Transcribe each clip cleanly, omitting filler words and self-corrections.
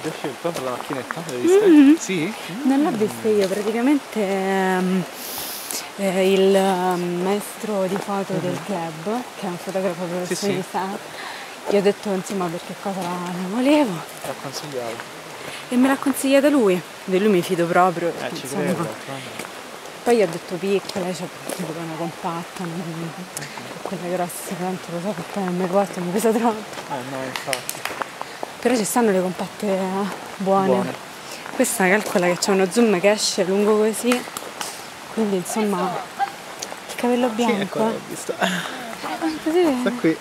abbia scelto per la macchinetta? L'hai vista? Sì? Non l'ho vista io, praticamente il maestro di foto del club, che è un fotografo professionista, gli ho detto insomma per che cosa la volevo. L'ha consigliato. E me l'ha consigliata lui, di lui mi fido proprio. Ci insomma. credo. Poi gli ho detto piccola, cioè tipo una compatta, quelle grosse, tanto lo so che poi non mi porto, mi pesa troppo. No, infatti. Però ci stanno le compatte buone. Questa calcola che c'è uno zoom che esce lungo così, quindi insomma il capello bianco. Sì, ecco, l'ho visto. Si vede? Sta qui.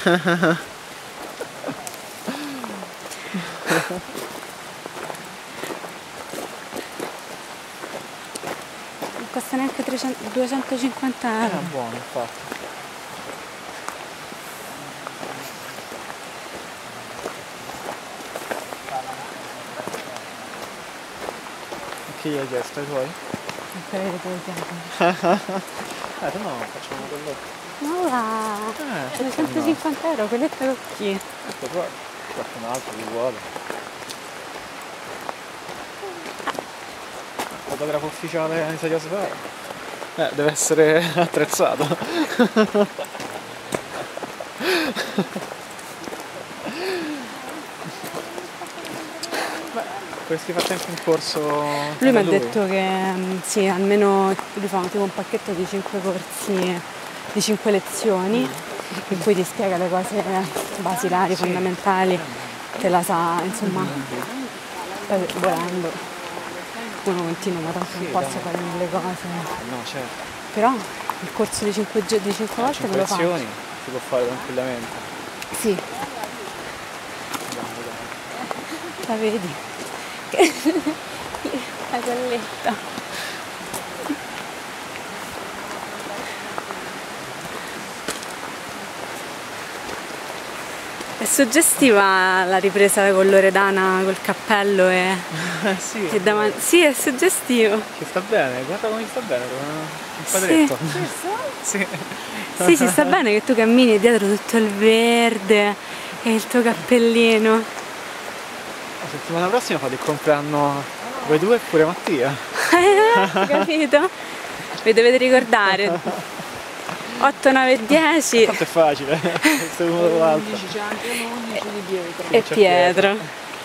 Non costa neanche 250 euro. Buono, infatti. Che gli hai chiesto ai tuoi? Ancora le tue chiappe. Se no facciamo quello. Ma va! 250 euro, quelletta con chi? Ecco, poi qualcun altro li vuole. Fotografo ufficiale di Serie Sfera. Deve essere attrezzato. Potresti fare sempre un corso. Lui mi ha detto che sì, almeno lui fa tipo un pacchetto di 5 corsi, di 5 lezioni, in cui ti spiega le cose basilari, fondamentali, te la sa, insomma, poi volendo. Uno continua, ma tanto non posso fare mille cose. No, certo. Però il corso di 5 volte me lo faccio. Lezioni si può fare tranquillamente. Sì. La vedi? La colletta. È suggestiva la ripresa con Loredana col cappello e Sì. e davanti. Sì, è suggestivo. Ci sta bene, guarda come ci sta bene, come un padretto. Sì. Sì, ci sta bene che tu cammini dietro tutto il verde e il tuo cappellino. La settimana prossima fate il compleanno voi due e pure Mattia. Capito? Vi dovete ricordare. 8, 9, 10 Tanto è facile, questo è uno dopo l'altro. C'è anche l'11 di Pietro. e Pietro.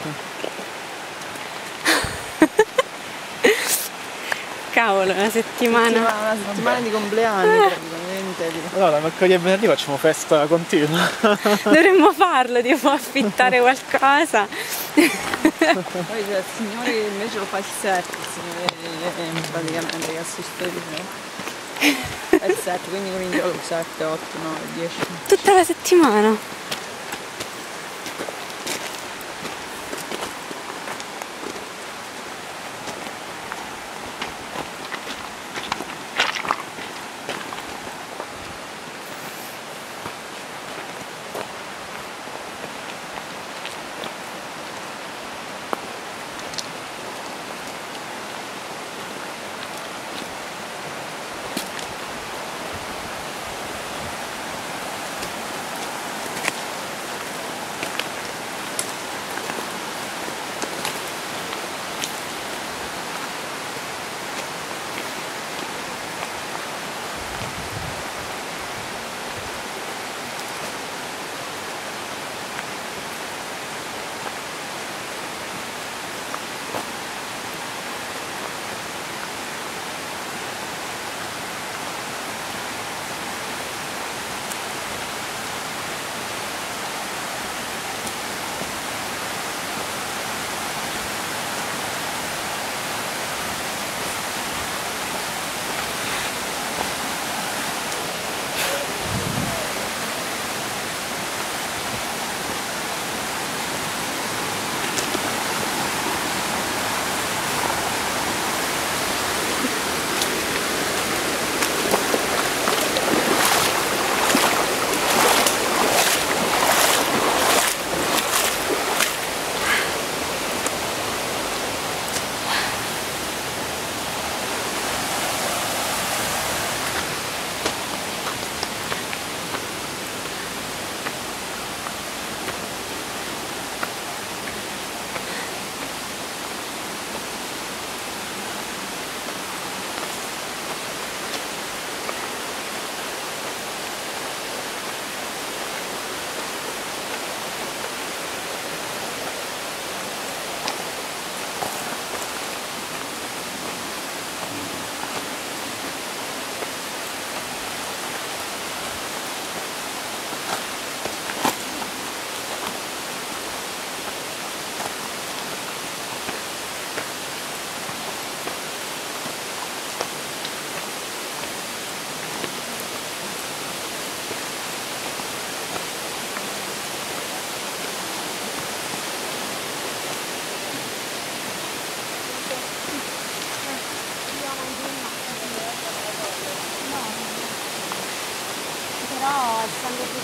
Cavolo, una settimana. Una settimana di compleanni praticamente. Allora, dal mercoledì e venerdì facciamo festa continua. Dovremmo farlo, tipo affittare qualcosa. Poi c'è il signore che invece lo fa il set, il signore praticamente che assiste il set, quindi comincia alle 7, 8, 9, 10. Tutta la settimana.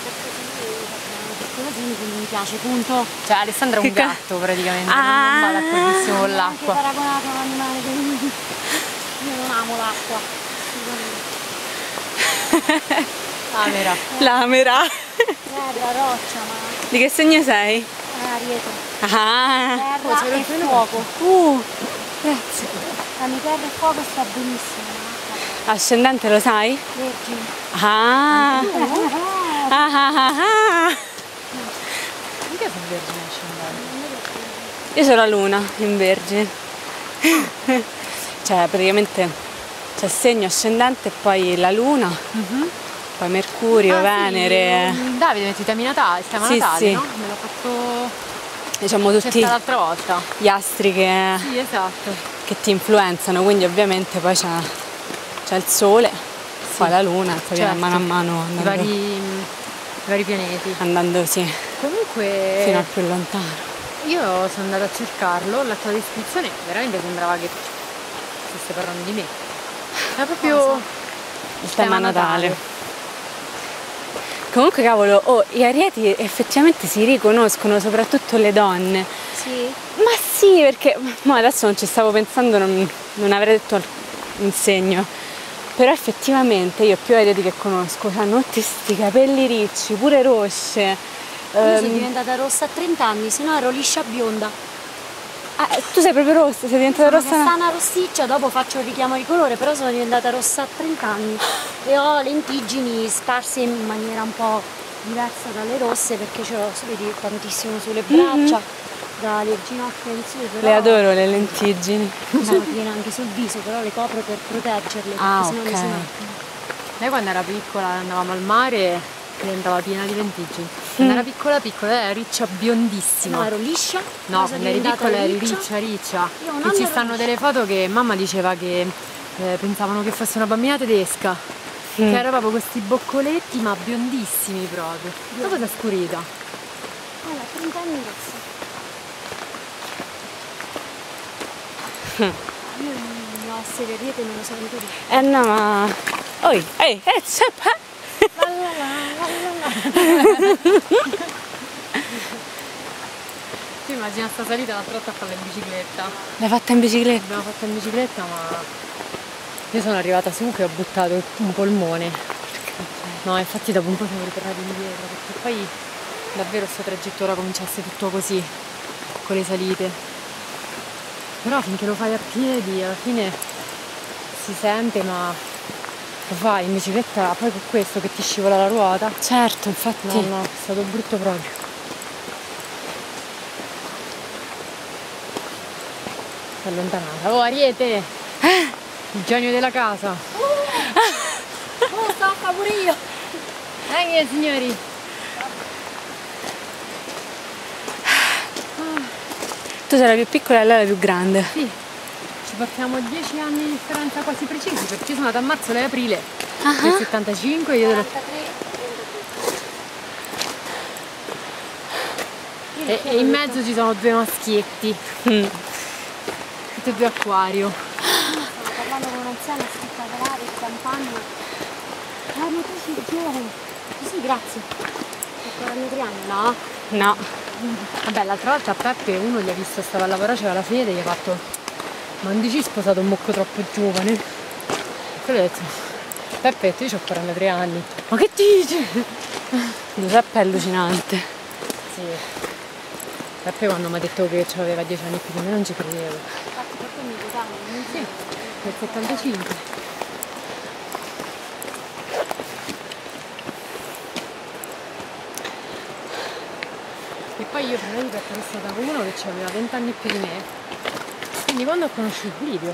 mi piace, punto. Cioè Alessandra è un gatto praticamente, non va d'accordissimo con l'acqua. Anche paragonato a un animale che io non amo l'acqua. Camera. L'amera. Terra, roccia, ma... Di che segno sei? Ariete. Ah. Terra e fuoco. Grazie. La mia terra e fuoco sta benissimo. Ascendente lo sai? Vergine. Ah. Mica sono vergine ascendente. Io sono la luna in Vergine. Cioè praticamente c'è segno ascendente e poi la luna, poi Mercurio, Venere. Sì, Davide, mettitemi Natale, stiamo a Sì, Natale, sì. no? Me l'ho fatto Diciamo tutti l'altra volta. gli astri Sì, esatto. che ti influenzano, quindi ovviamente poi c'è il sole, poi la luna, e poi certo. mano a mano I vari pianeti. andando sì, Comunque fino al più lontano. io sono andata a cercarlo, ho letto la descrizione, veramente sembrava che stesse parlando di me. Era proprio Il tema Natale. Comunque cavolo, gli arieti effettivamente si riconoscono, soprattutto le donne. Sì. Ma sì, perché adesso non ci stavo pensando, non avrei detto un segno. Però effettivamente io più arieti che conosco hanno tutti questi capelli ricci, pure rosce. Io sono diventata rossa a 30 anni, se no ero liscia bionda. Tu sei proprio rossa, sei diventata rossa? Sono castana rossiccia, dopo faccio il richiamo di colore, però sono diventata rossa a 30 anni e ho lentiggini sparse in maniera un po' diversa dalle rosse perché ce l'ho, vedi, tantissimo sulle braccia, dalle ginocchia in su. Però Le adoro le lentiggini. sono piena anche sul viso, però le copro per proteggerle, perché sennò mi si mettono. Lei quando era piccola andavamo al mare diventava piena di lentiggini. Quando era piccola era riccia biondissima. No, ero liscia. No, sono quando eri diventata piccola eri riccia. riccia. Io un Che anno ci ero stanno riccia. delle foto che mamma diceva che pensavano che fosse una bambina tedesca. Che era proprio questi boccoletti ma biondissimi proprio. Dopo si è scurita. Allora, 30 anni rossa. Io il mio essere ariete me lo sento di. No, ma... Oi, ehi, zappa! Tu immagina sta salita l'altra volta a farla in bicicletta. L'hai fatta in bicicletta? L'abbiamo fatta in bicicletta ma io sono arrivata su che ho buttato un polmone. No, infatti dopo un po' siamo ritornati indietro perché poi davvero sto tragitto ora cominciasse tutto così, con le salite. Però finché lo fai a piedi alla fine si sente, ma lo fai in bicicletta poi con questo che ti scivola la ruota. Certo, infatti. No, è stato brutto proprio. Si è allontanata. Oh Ariete! Il genio della casa. Oh, stacca pure io! Signori! Tu sei la più piccola e lei la più grande. Sì, ci portiamo 10 anni di differenza quasi precisi perché io sono nata a marzo, lei aprile del 75 io del... 43. e in mezzo ci sono due maschietti. Tutti e due acquario. Stavo parlando con un'anziana spettacolare di campagna. La nutrici giovane. Sì, grazie. Ho 43 anni. No? No. Vabbè, l'altra volta a Peppe uno gli ha visto, stava a lavorare, c'era la fede, gli ha fatto: ma non dici sposato un mocco troppo giovane? E poi gli ho detto: Peppe, io ho 43 anni. Ma che dici? Giuseppe è allucinante. Sì. Peppe quando mi ha detto che aveva 10 anni più di me non ci credevo. Infatti per me mi votano. Sì, nel 75. E poi io prima di Peppe ero stata con uno che aveva 20 anni più di me. Quindi quando ho conosciuto Livio.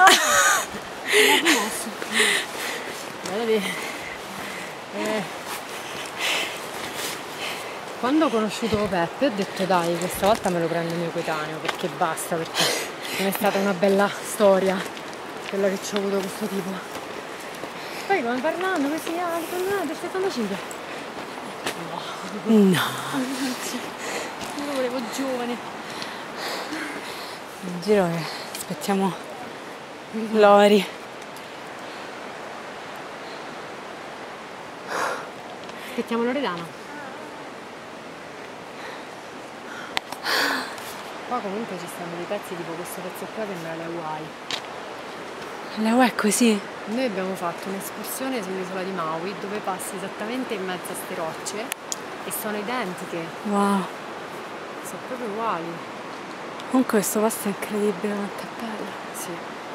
Quando ho conosciuto Peppe ho detto dai, questa volta me lo prendo mio coetaneo perché basta, perché non è stata una bella storia quella che ci ho avuto questo tipo. Poi come parlando così, del 75. No. Io lo volevo giovane. In giro che aspettiamo Lori. Aspettiamo Loredana. qua comunque ci stanno dei pezzi tipo questo pezzo qua sembra le Hawaii. Le Hawaii è così? Noi abbiamo fatto un'escursione sull'isola di Maui dove passi esattamente in mezzo a ste rocce e sono identiche, Wow. sono proprio uguali. Comunque questo posto è incredibile, quanto è bello. Sì.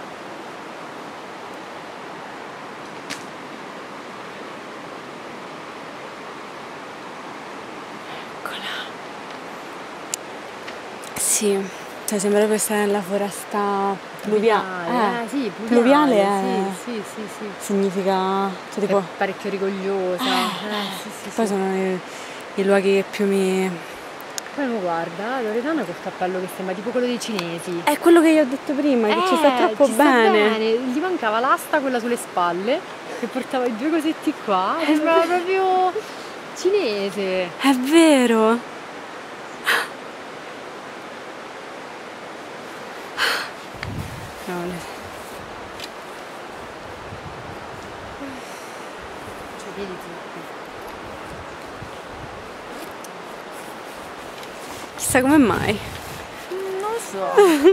Sì, cioè sembra proprio stare nella foresta pluviale. Sì, Pluviale è... Sì. significa, cioè tipo, È parecchio rigogliosa. Sì. poi sono i luoghi che più mi... Poi mo guarda, Loredana col cappello che sembra tipo quello dei cinesi. È quello che io ho detto prima, che ci sta troppo ci sta bene. bene. Gli mancava l'asta, quella sulle spalle, che portava i due cosetti qua. Sembrava proprio cinese. È vero. Cavolo. Cioè, vedi tutti. Chissà come mai. Non lo so.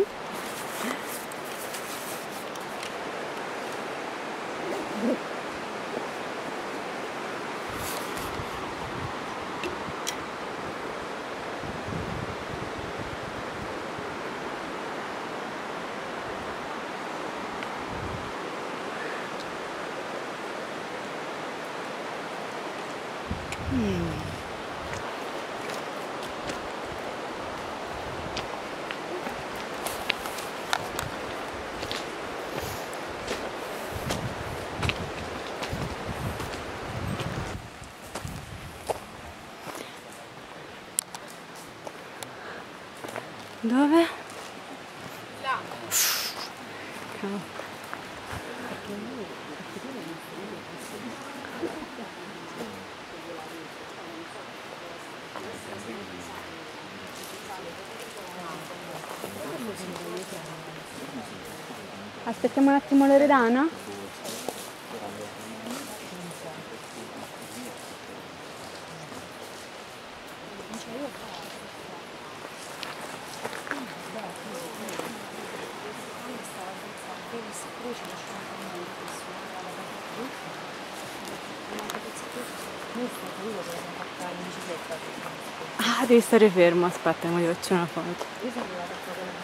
Dove? Là. Aspettiamo un attimo Loredana? Ah, devi stare fermo, aspetta, mi faccio una foto.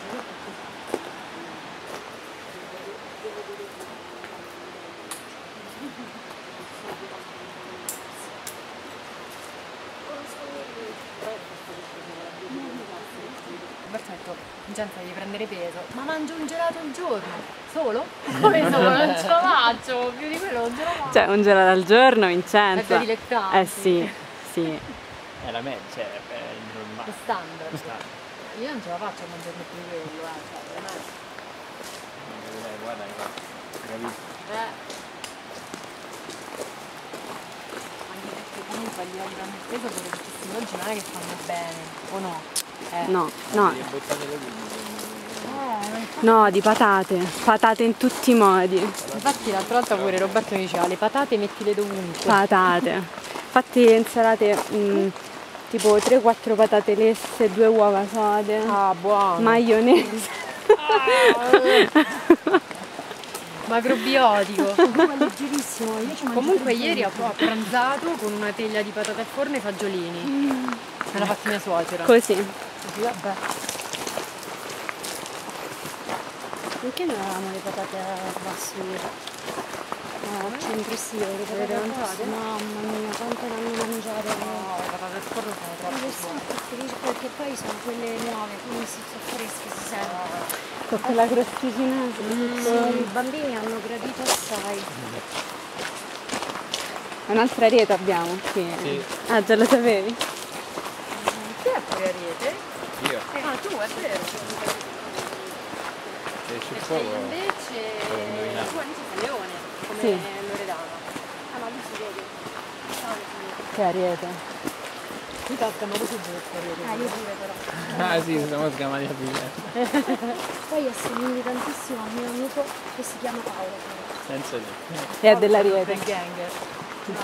Roberto ha detto, Vincenzo devi prendere peso, ma mangio un gelato al giorno, solo? Come solo? Non ce la faccio, più di quello non ce la faccio. Cioè, un gelato al giorno, Vincenzo. È da dilettanti. Eh sì, sì. È la media, cioè è il normale. È standard. Standard. Io non ce la faccio a mangiare più di quello, cioè, veramente. Guarda, capito? Anche perché comunque a livello di peso pure questi oggi non è che fanno bene, o no? No, no, Le buttate le luci. no, di patate. Patate in tutti i modi. Infatti l'altra volta pure Roberto mi diceva le patate mettile dovunque. Patate. Infatti insalate tipo 3-4 patate lesse, 2 uova sode, Ah, buono. maionese. Macrobiotico. Ma leggerissimo, io ci mangio Comunque 3 ieri ho pranzato con una teglia di patate al forno e fagiolini. Me l'ha fatta mia suocera. Così. Così, vabbè. Perché non avevamo le patate a basso al centro estivo? Le patate a basso? Mamma mia, quante ne hanno mangiate. No, le patate al forno sono troppo buone. Perché poi sono quelle nuove, quindi sono fresche, si sente. Con quella crosticina. Sì, i bambini hanno gradito assai. Un'altra rete abbiamo qui. Sì. Ah, già lo sapevi? Chi è fuori a rete? Io. Ah, tu, è vero. Se esce E fuoco. sei invece devo indovinare. tu Anice sei Leone, come Sì. Loredana. Ah, ma lui si vede. Che ariete. Mi cascano così giù fuori a rete. Io pure però. Ah sì, siamo sgamati a vita. Poi assomigli tantissimo a un mio amico che si chiama Paolo. Senza te. E è dell'ariete. Del gang.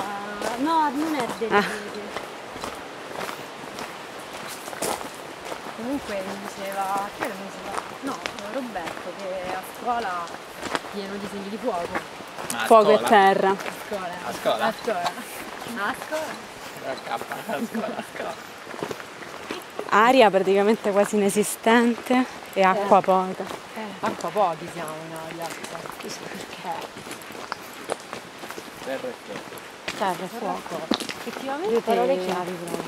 No, non è del Ah. Comunque mi diceva, chi era che mi diceva? No, Roberto, che a scuola pieno di segni di fuoco. Fuoco e terra. A scuola. A scuola? A scuola. A scuola. A scuola. Aria praticamente quasi inesistente e acqua poca. Acqua pochi siamo in aria. Chissà perché. Terra e fuoco. Terra e fuoco. Effettivamente. Due parole chiavi però.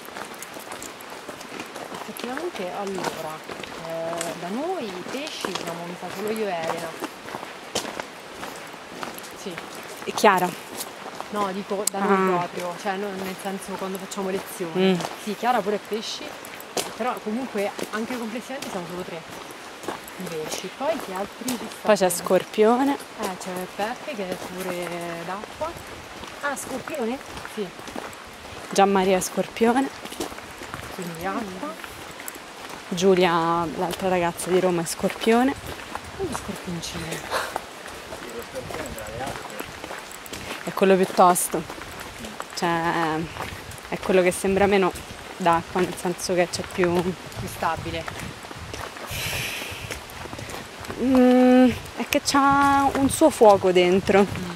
Effettivamente allora, da noi i pesci siamo mi sa solo io e Elena. Sì. E Chiara. No, dico da noi proprio, cioè nel senso quando facciamo lezioni. Sì, Chiara pure pesci, però comunque anche complessivamente siamo solo 3 di pesci. Poi che altri ci stanno? Poi c'è Scorpione. C'è Peppe che è pure d'acqua. Ah, Scorpione? Sì, Gianmaria Scorpione. quindi acqua. Giulia, l'altra ragazza di Roma, è Scorpione. E gli scorpioncini. È quello più tosto. Cioè, è quello che sembra meno d'acqua, nel senso che c'è più... Più stabile. è che c'ha un suo fuoco dentro.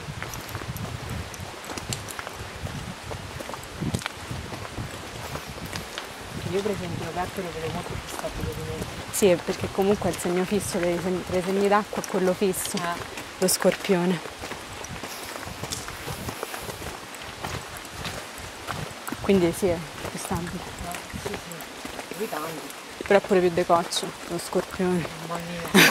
Io per esempio Roberto lo vedo molto più stabile di me. Sì, perché comunque il segno fisso dei tre segni d'acqua è quello fisso, lo Scorpione. Quindi sì, è più stabile. Sì, sì, lui tanto. Però è pure più decoccio, lo Scorpione. Mamma mia.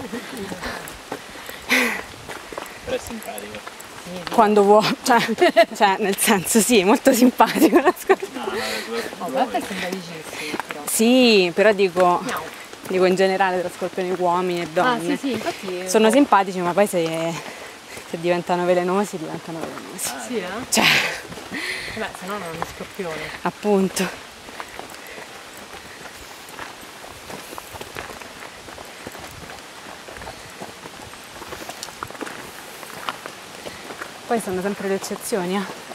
Però è simpatico. Sì, Quando vuoi, cioè nel senso sì, molto simpatico lo Scorpione. no, Peppe sembra vicissimo però. Sì, però dico Miau. in generale tra scorpioni uomini e donne. Sì, infatti. Sono simpatici, ma poi se diventano velenosi, diventano velenosi. Sì, eh? Cioè, Beh, se no non è uno scorpione. appunto. Poi sono sempre le eccezioni,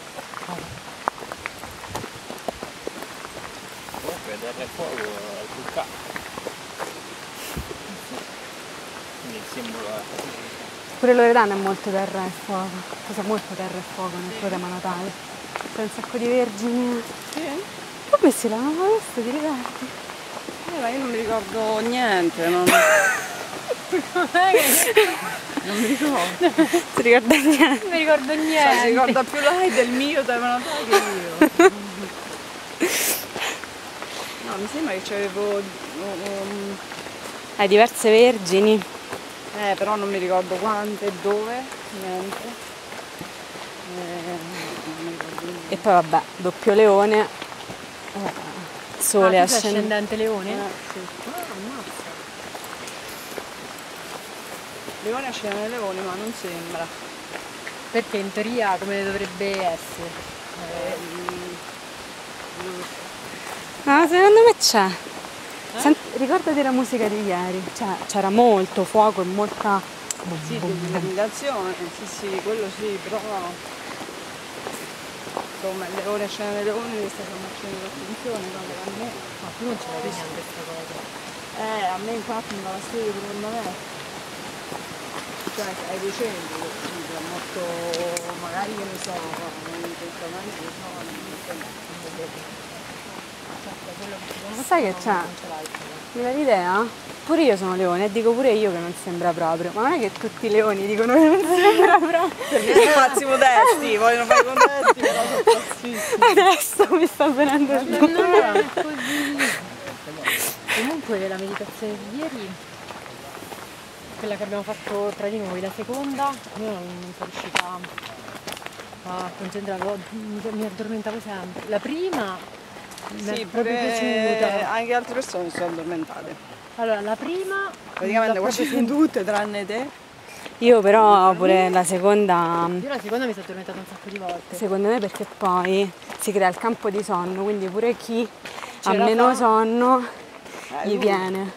Comunque terra e fuoco è il vulcano. Quindi il simbolo è Pure Loredana è molto terra e fuoco. Usa molto terra e fuoco nel suo tema natale. C'è un sacco di vergini. Sì? Come si l'avevamo visto, ti ricordi? Ma io non mi ricordo niente, non mi ricordo. Ti ricorda niente? Non mi ricordo Si niente. ricorda più lei del mio tema natale che io. No, mi sembra che c'avevo... Hai diverse vergini. però non mi ricordo quante e dove, niente. Non mi ricordo niente. E poi vabbè, doppio leone, sole Tu sei ascendente. ascendente leone? Sì. Ammazza. Leone scena nel leone, ma non sembra. Perché in teoria come dovrebbe essere? Ah, secondo me c'è. Ricordati la musica di ieri, cioè c'era molto fuoco e molta... Sì, dell'imitazione, sì, quello sì, però... Insomma, il leone scena nel leone mi sta facendo l'attenzione, no? A me... Ma tu non ce l'hai neanche questa cosa. A me infatti me la spieghi secondo me. Cioè, ai recenti, è molto, magari che ne so, perfettamente no, Ma sai che c'è? Mi dà l'idea? Pure io sono leone e dico pure io che non sembra proprio. Ma non è che tutti i leoni dicono che non sembra proprio. perché sono pazzi modesti, vogliono fare i contesti, però sono pazzissimi. Adesso mi sta venendo il Non è così. Comunque la meditazione di ieri, quella che abbiamo fatto tra di noi, la seconda, io non sono riuscita a concentrarmi, mi addormentavo sempre. La prima mi è Sì, proprio pure piaciuta. anche altre persone si sono addormentate. Allora, la prima Praticamente l'ho quasi proprio tutte, tranne te. Io però pure la seconda, Io la seconda mi sono addormentata un sacco di volte. secondo me perché poi si crea il campo di sonno, quindi pure chi ha Ce la meno fa. sonno gli lui. viene.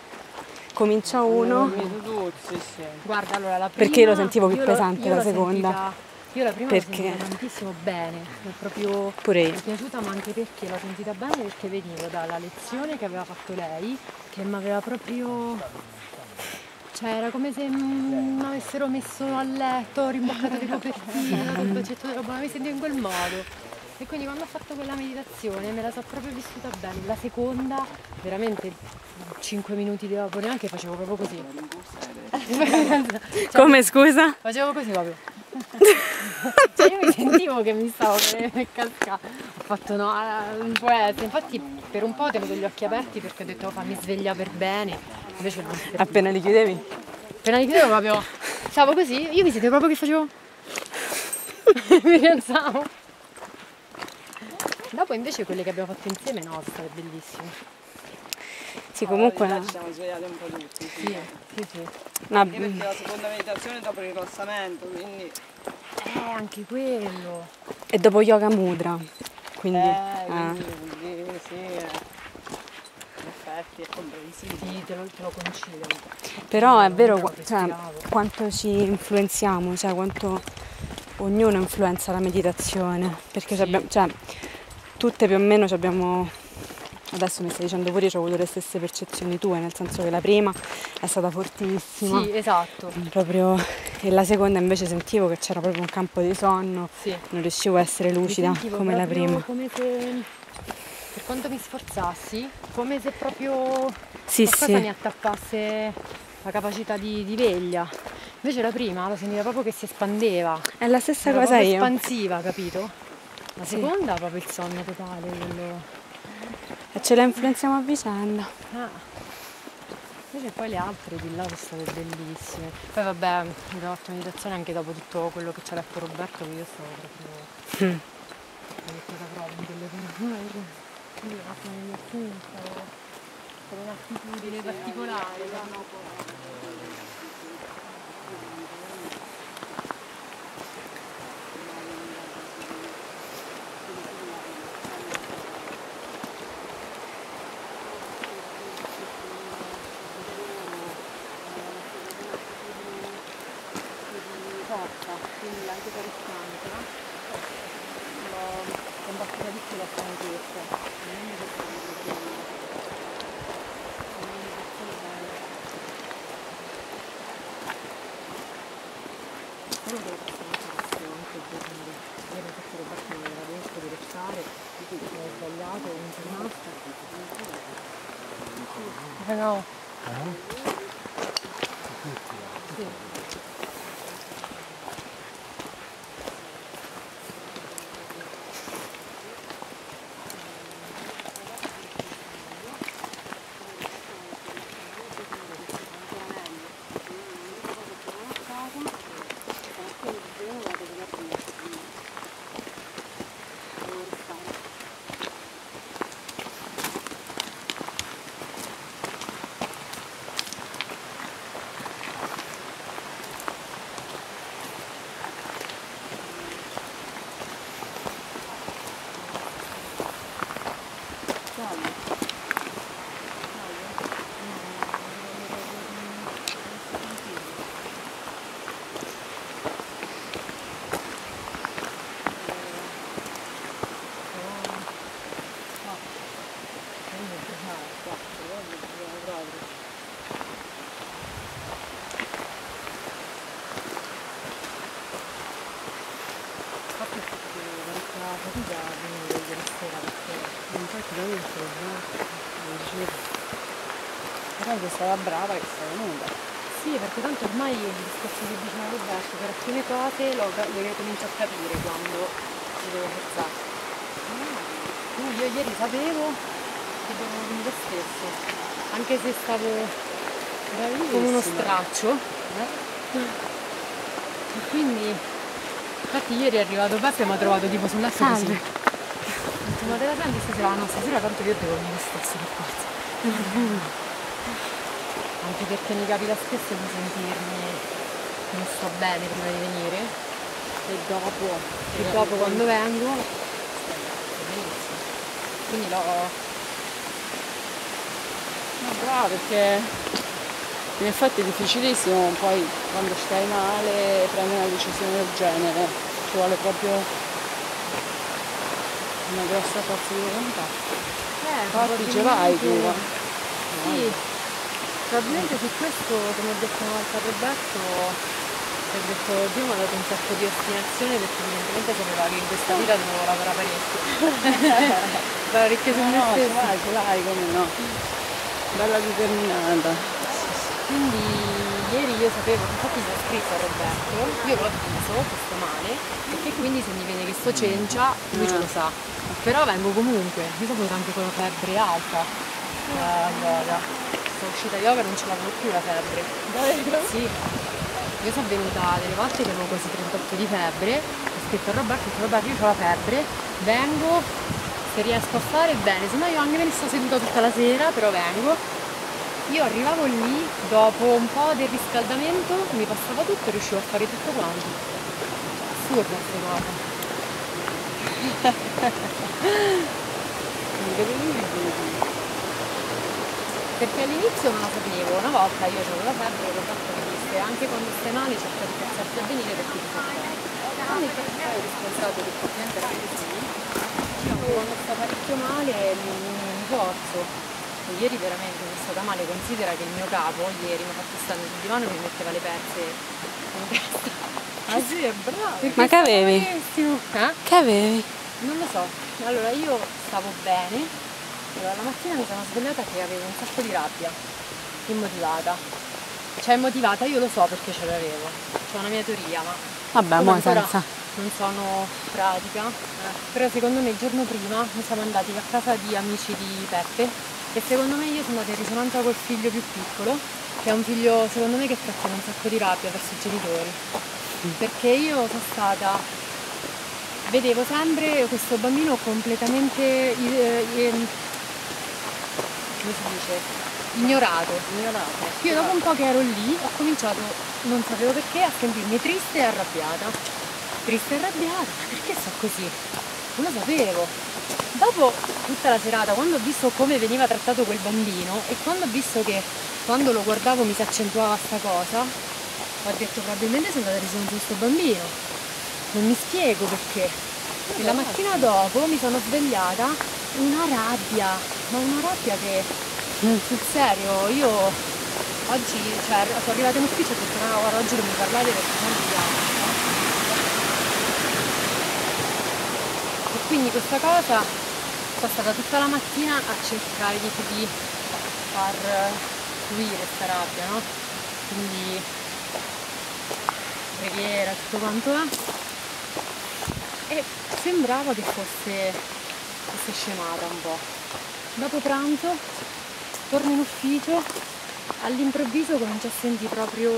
Comincia uno. Tutti, sì. Guarda, allora la prima Perché io lo sentivo più io pesante io la l'ho seconda. sentita Io la prima Perché? l'ho sentita tantissimo bene, è proprio Pure io. mi è piaciuta, ma anche perché l'ho sentita bene perché venivo dalla lezione che aveva fatto lei, che mi aveva proprio... Cioè era come se mi avessero messo a letto, rimboccata di copertina, col bacetto di roba, mi sentivo in quel modo. E quindi quando ho fatto quella meditazione me la so proprio vissuta bene. La seconda, veramente 5 minuti dopo, neanche facevo proprio così. Cioè, Come, scusa? facevo così proprio. Cioè io mi sentivo che mi stavo per cascare. Ho fatto no, non può essere. Infatti per un po' ho tenuto gli occhi aperti perché ho detto oh, fammi svegliare per bene. Invece non si Appena li chiudevi? appena li chiudevo proprio. Stavo così, io mi sentivo proprio che facevo. Mi rialzavo. Dopo invece quelle che abbiamo fatto insieme no, sono state bellissime. Sì, comunque... Ci siamo svegliati un po' tutti. Sì, sì, sì. Anche perché la seconda meditazione è dopo il rilassamento, quindi... Anche quello. E dopo Yoga Mudra, quindi... quindi sì, in effetti è comprensibile. Sì, te lo concedo. Però è vero, Io cioè, respiravo. quanto ci influenziamo, cioè quanto ognuno influenza la meditazione, perché cioè, tutte più o meno abbiamo, adesso mi stai dicendo pure io, ho avuto le stesse percezioni tue, nel senso che la prima è stata fortissima, Sì, esatto. proprio, e la seconda invece sentivo che c'era proprio un campo di sonno, Sì. non riuscivo a essere lucida Mi sentivo come la proprio prima. Come se, per quanto mi sforzassi, come se proprio Sì, qualcosa sì. mi attappasse la capacità di veglia. Invece la prima lo sentivo proprio che si espandeva. È la stessa Era cosa proprio io. espansiva, capito? La Sì. seconda proprio il sonno totale, quello. E ce la influenziamo a vicenda. Ah. Invece poi le altre di là sono state bellissime. Poi vabbè, abbiamo fatto meditazione anche dopo tutto quello che ci ha detto Roberto, che io stavo proprio. Ho detto da proprio in quelle parole. Io ho fatto meditazione, stavo con un'attitudine particolare. Quindi anche per il fianco, no? L'ho combattuta di più la stanchezza. Solo che anche dormire. Ieri questo Roberto mi aveva detto di restare, mi sono sbagliato, non sono rimasta. No. Sì. Però sei stata brava che sei venuta. Sì, perché tanto ormai il discorso che diceva Roberto, per alcune cose le comincio a capire quando si deve forzare. Io ieri sapevo che dovevo venire lo stesso, anche se stavo con uno straccio. E quindi, infatti ieri è arrivato Peppe e mi ha trovato tipo sul letto così. Ho detto, ma te la senti stasera? No, stasera tanto io devo venire lo stesso per forza. Anche perché mi capita spesso di sentirmi non sto bene prima di venire e dopo quando vengo quindi l'ho Brava, perché in effetti è difficilissimo poi quando stai male prendere una decisione del genere. ci vuole proprio una grossa forza di volontà. Infatti ce l'hai tu. Sì, probabilmente su questo, come ho detto una volta a Roberto, ho detto Dio mi ha dato un sacco di ostinazione perché evidentemente sapeva che in questa vita dovevo lavorare parecchio. Parecchio su me No, stessa. ce l'hai, come no. Bella determinata. Quindi ieri io sapevo, infatti mi ho scritto a Roberto, io lo avviso che sto male e che quindi se mi vede che sto cencia lui ce lo sa. Però vengo comunque, io sono venuta anche con la febbre alta a yoga. Sono uscita a yoga e non ce l'avevo più la febbre. Sì. Io sono venuta delle volte che avevo quasi 38 di febbre, ho scritto a Roberto, ho detto Roberto io ho la febbre, vengo, se riesco a fare bene, se no io anche me ne sto seduta tutta la sera, però vengo. Io arrivavo lì, dopo un po' del riscaldamento, mi passava tutto e riuscivo a fare tutto quanto. Assurda questa cosa. Perché all'inizio non la sapevo, una volta io avevo la febbre e Roberto mi disse anche quando stai male cerca di piazzarti a venire perché ti fa bene. Quando infatti ho riscontrato che effettivamente era così, io quando sto parecchio male mi forzo. E ieri veramente sono stata male, considera che il mio capo ieri mi ha fatto stare sul divano e mi metteva le pezze in testa. Ah sì, è bravo. Ma che avevi? Che avevi? Non lo so, allora io stavo bene, allora la mattina mi sono svegliata che avevo un sacco di rabbia, immotivata. Cioè immotivata io lo so perché ce l'avevo, c'ho una mia teoria, ma Vabbè, come mo ancora senza. non sono pratica, però secondo me il giorno prima mi siamo andati a casa di amici di Peppe e secondo me io sono andata in risonanza col figlio più piccolo, che è un figlio secondo me che trattiene un sacco di rabbia verso i genitori, perché io sono stata... Vedevo sempre questo bambino completamente, come si dice, ignorato. Io dopo un po' che ero lì ho cominciato, non sapevo perché, a sentirmi triste e arrabbiata. Triste e arrabbiata, ma perché so così? Non lo sapevo. Dopo tutta la serata, quando ho visto come veniva trattato quel bambino e quando ho visto che quando lo guardavo mi si accentuava sta cosa, ho detto probabilmente sono andata a risonare questo bambino. Non mi spiego perché. E la mattina dopo mi sono svegliata una rabbia, ma una rabbia che sul serio io oggi, cioè sono arrivata in ufficio e ho detto no, guarda, oggi non mi parlate perché non mi piace. E quindi questa cosa sono stata tutta la mattina a cercare di far fluire sta rabbia, no? Quindi preghiera, tutto quanto è. E sembrava che fosse scemata un po'. Dopo pranzo torno in ufficio, all'improvviso comincio a sentire proprio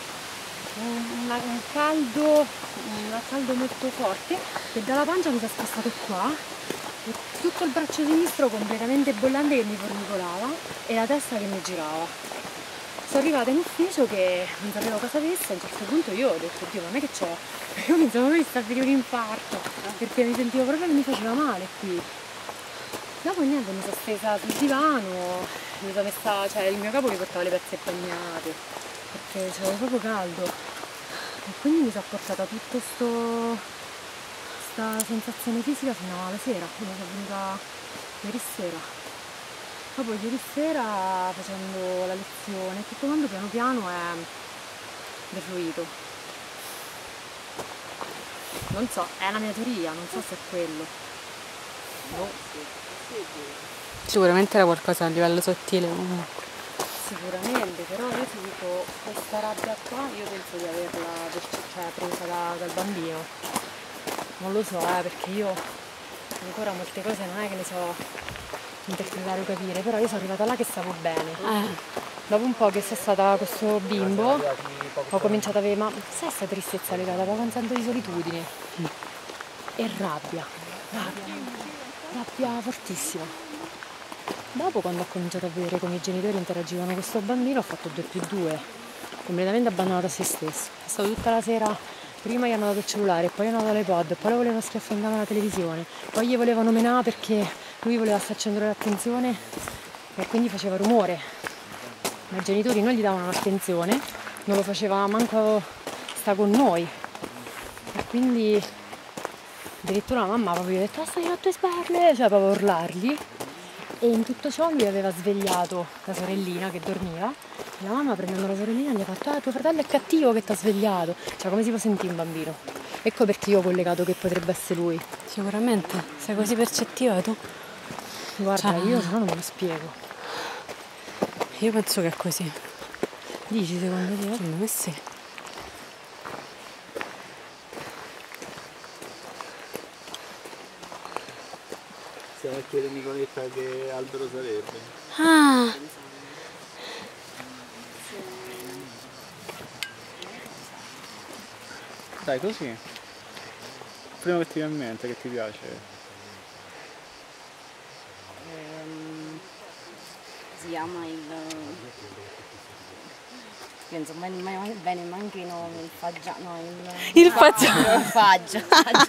un caldo molto forte che dalla pancia mi si è spostato qua e tutto il braccio sinistro completamente bollente che mi formicolava e la testa che mi girava. Sono arrivata in ufficio che non sapevo cosa avesse, a un certo punto io ho detto Dio, ma non è che c'è? Io pensavo che stava per un infarto, perché mi sentivo proprio che mi faceva male qui. Dopo niente, mi sono stesa sul divano, mi sono messa, cioè il mio capo mi portava le pezze bagnate, perché c'era proprio caldo. E quindi mi sono portata tutta questa sensazione fisica fino alla sera, quindi sono venuta ieri sera. Dopo ieri sera facendo la lezione, tutto quanto piano piano è defluito. Non so, è la mia teoria, non so se è quello. Sicuramente era qualcosa a livello sottile comunque. Sicuramente, però io ti dico, questa rabbia qua io penso di averla presa dal bambino. Non lo so, perché io ancora molte cose non è che le so interpretare o capire, però io sono arrivata là che stavo bene. Dopo un po' che sono stata questo bimbo, ho cominciato ad avere, ma sai questa tristezza legata proprio a un senso di solitudine e rabbia fortissima. Dopo, quando ho cominciato a vedere come i genitori interagivano con questo bambino, ho fatto 2+2, completamente abbandonato a se stesso. È stato tutta la sera, prima gli hanno dato il cellulare, poi gli hanno dato l'iPod, poi lo volevano schiaffondare la televisione, poi gli volevano menare perché lui voleva stare al centro dell'attenzione e quindi faceva rumore. Ma i genitori non gli davano l'attenzione, non lo faceva manco sta con noi. E quindi addirittura la mamma proprio gli ha detto stai a tue spalle, cioè proprio urlargli. E in tutto ciò lui aveva svegliato la sorellina che dormiva e la mamma prendendo la sorellina gli ha fatto tuo fratello è cattivo che ti ha svegliato, cioè come si può sentire un bambino? Ecco perché io ho collegato che potrebbe essere lui. Sicuramente, sei così percettiva tu? Guarda, io se no non me lo spiego. Io penso che è così. Dici secondo te? Secondo me sì. Stiamo a chiedere a Nicoletta che albero sarebbe. Ah, Dai, così. Prima che ti viene in mente, che ti piace. Si chiama il... penso bene manche i nomi, il Faggia... no, il Faggiano. il Faggia.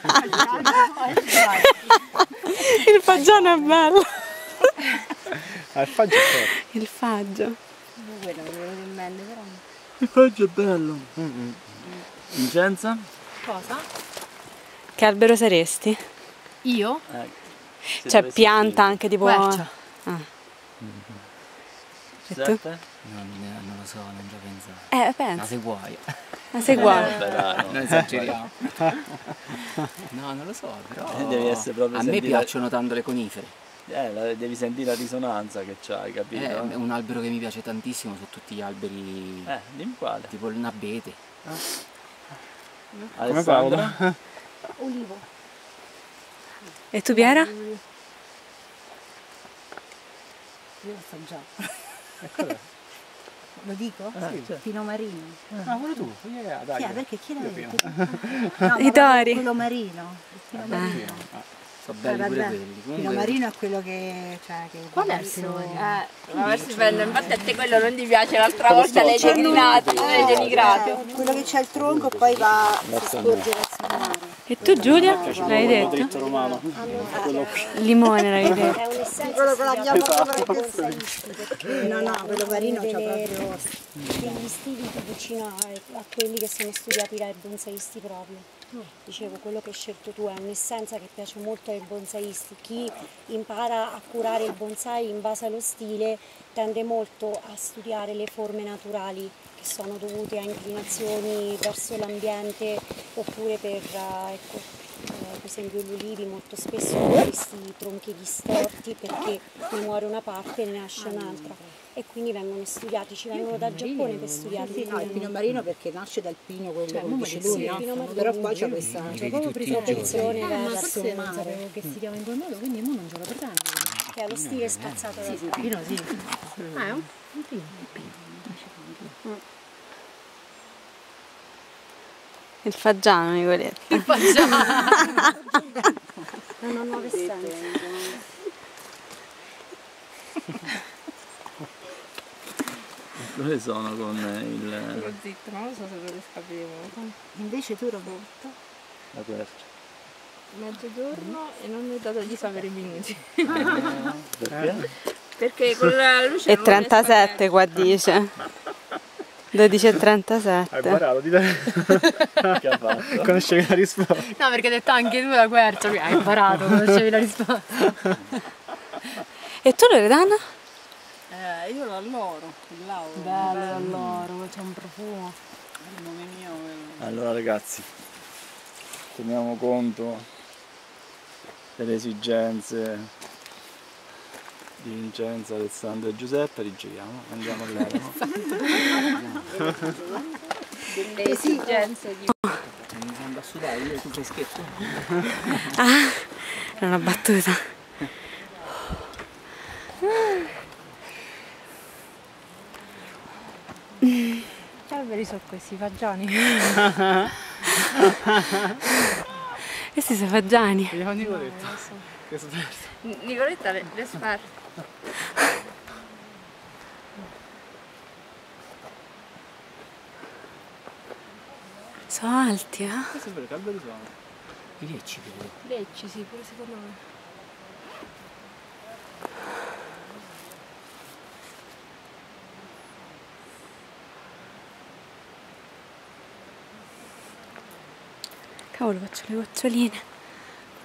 Il Faggiano è bello. Ah, il faggio è forte. Il Faggio. Quello mi è venuto in mente, però... Il faggio è bello. Vincenza? Cosa? Che albero saresti? Io? Se Cioè dovessi pianta anche tipo... Quercia. Ah. scegliere. E tu? Giuseppe? Non lo so, non ci ho pensato. Ma Pensa. sei guai. Ma sei uguale. Bravo. Non esageriamo. No, non lo so, però. Devi essere proprio a me sentire- piacciono tanto le conifere. Devi sentire la risonanza che c'hai, capito? È un albero che mi piace tantissimo su tutti gli alberi, Dimmi quale. tipo il nabete. Come Paolo? Alessandra? Olivo. E tu Piera? Io lo so già. Lo dico? Sì. Pino Marino. Ah, quello tu? Dai. Perché chi l'ha Io detto? prima. No, I tori. Quello marino. Il Pino Marino. Sono belli pure vabbè. quelli. Pino Comunque, Marino è quello che... Cioè, che Qual è il verso- Pino Marino? Ma si prende, infatti a te quello non ti piace, l'altra volta l'hai denigrato, quello che c'ha il tronco poi va, si sporge verso il mare. E tu Giulia? L'hai detto? Dritto romano. Limone l'hai detto. È un'essenza con la mia No, quello marino c'ha proprio degli stili più vicino a quelli che sono studiati dai bonsaisti proprio. Dicevo, quello che hai scelto tu è un'essenza che piace molto ai bonsaisti. Chi impara a curare il bonsai in base allo stile tende molto a studiare le forme naturali che sono dovute a inclinazioni verso l'ambiente oppure per esempio gli ulivi molto spesso hanno questi tronchi distorti perché ne muore una parte e ne nasce un'altra e quindi vengono studiati, ci vengono dal Giappone per studiarli. No, il pino marino perché nasce dal pino quello come dice lui, no? Però poi c'è questa... C'è proprio preso attenzione ma verso forse il mare, sapevo che si chiama in quel modo, quindi mo non ce lo pretendo. Che ha lo stile spazzato da fuori. Pino sì. Ah, è un pino. Il Faggiano, Nicoletta. Il Faggiano. Non ho nuove essenze. Dove sono con il... Io zitto, non lo so se lo sapevo. Invece tu Roberto? la quercia? Mezzogiorno e non mi è dato di sapere i minuti. Perché? Perché con la luce E non riesco a 37 qua dice. 12:37. Hai imparato, dite. Che ha fatto? Conoscevi la risposta. No, perché hai detto anche tu la quercia, quindi hai imparato, conoscevi la risposta. E tu Loredana? Io l'alloro, il lauro. Bello allora, c'è un profumo. Il nome mio è... Allora ragazzi, teniamo conto delle esigenze di Vincenzo, Alessandro e Giuseppe, rigiriamo, andiamo all'Eremo. delle esigenze di... Mi sembra a sudare, io tu freschetto. Ah, era una battuta. Che alberi sono questi, Faggiani? Questi sono Faggiani. Vediamo Nicoletta. Che sono Nicoletta le spar. Sono alti, eh? Questo è vero, che alberi sono? I lecci però. Lecci, sì, pure secondo me. Cavolo, faccio le goccioline.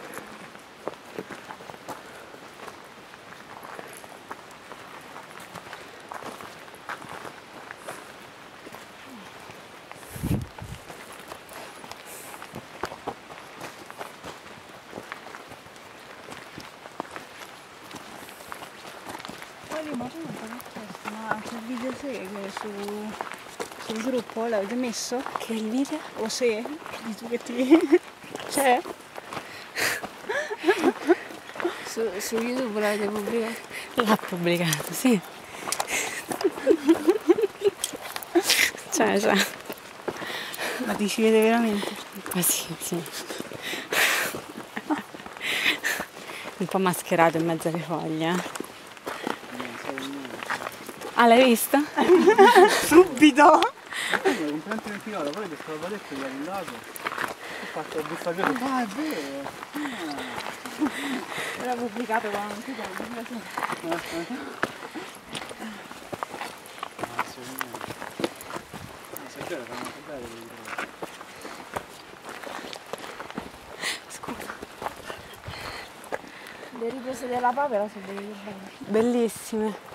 ma tu non te l'ho chiesto, ma che video segue sul gruppo? L'avete messo? Che il video? O se? Di tu che ti... c'è? Su YouTube l'avete pubblicato? L'ha pubblicato, sì. Cioè. Ma ti ci vede veramente? Ma sì. Un po' mascherato in mezzo alle foglie. Ah, l'hai visto? Subito! Io completamente dimenticato, poi che stavo detto gli andato. Ho fatto il buffaghetto. Ah, è vero! Era pubblicato quando non ti Le riprese della papera sono venute bene. Bellissime.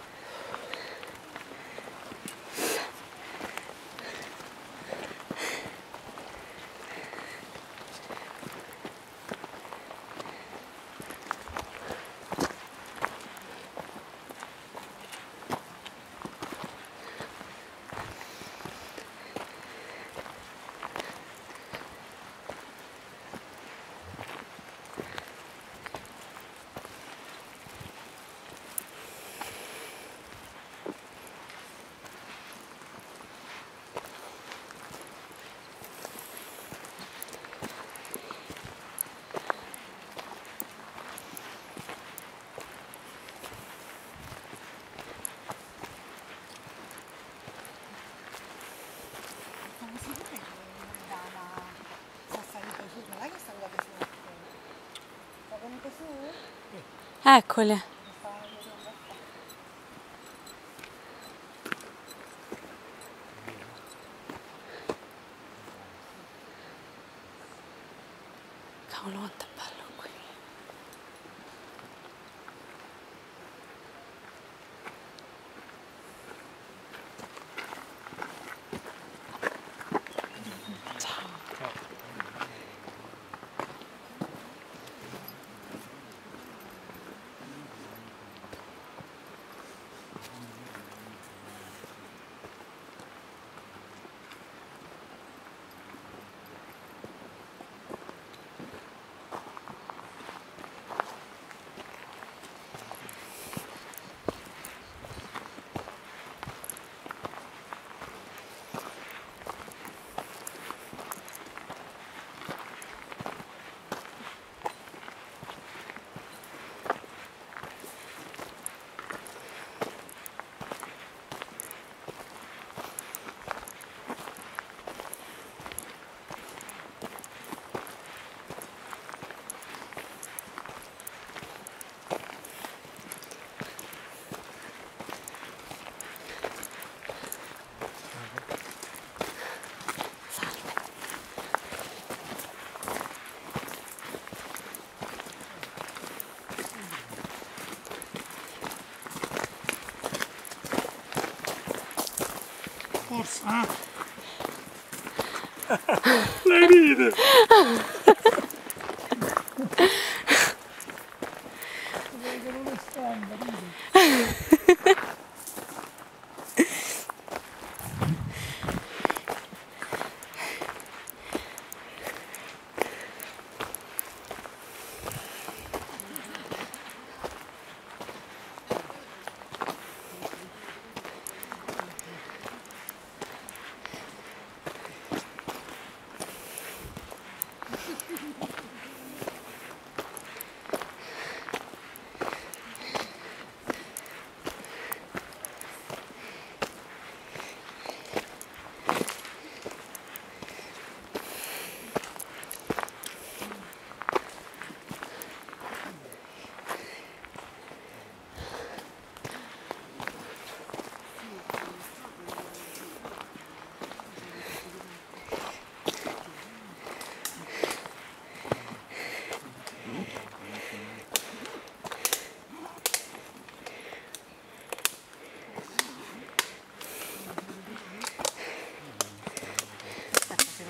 Eccole. Cavolo, quanto è bello qui. Forza! Lei ride!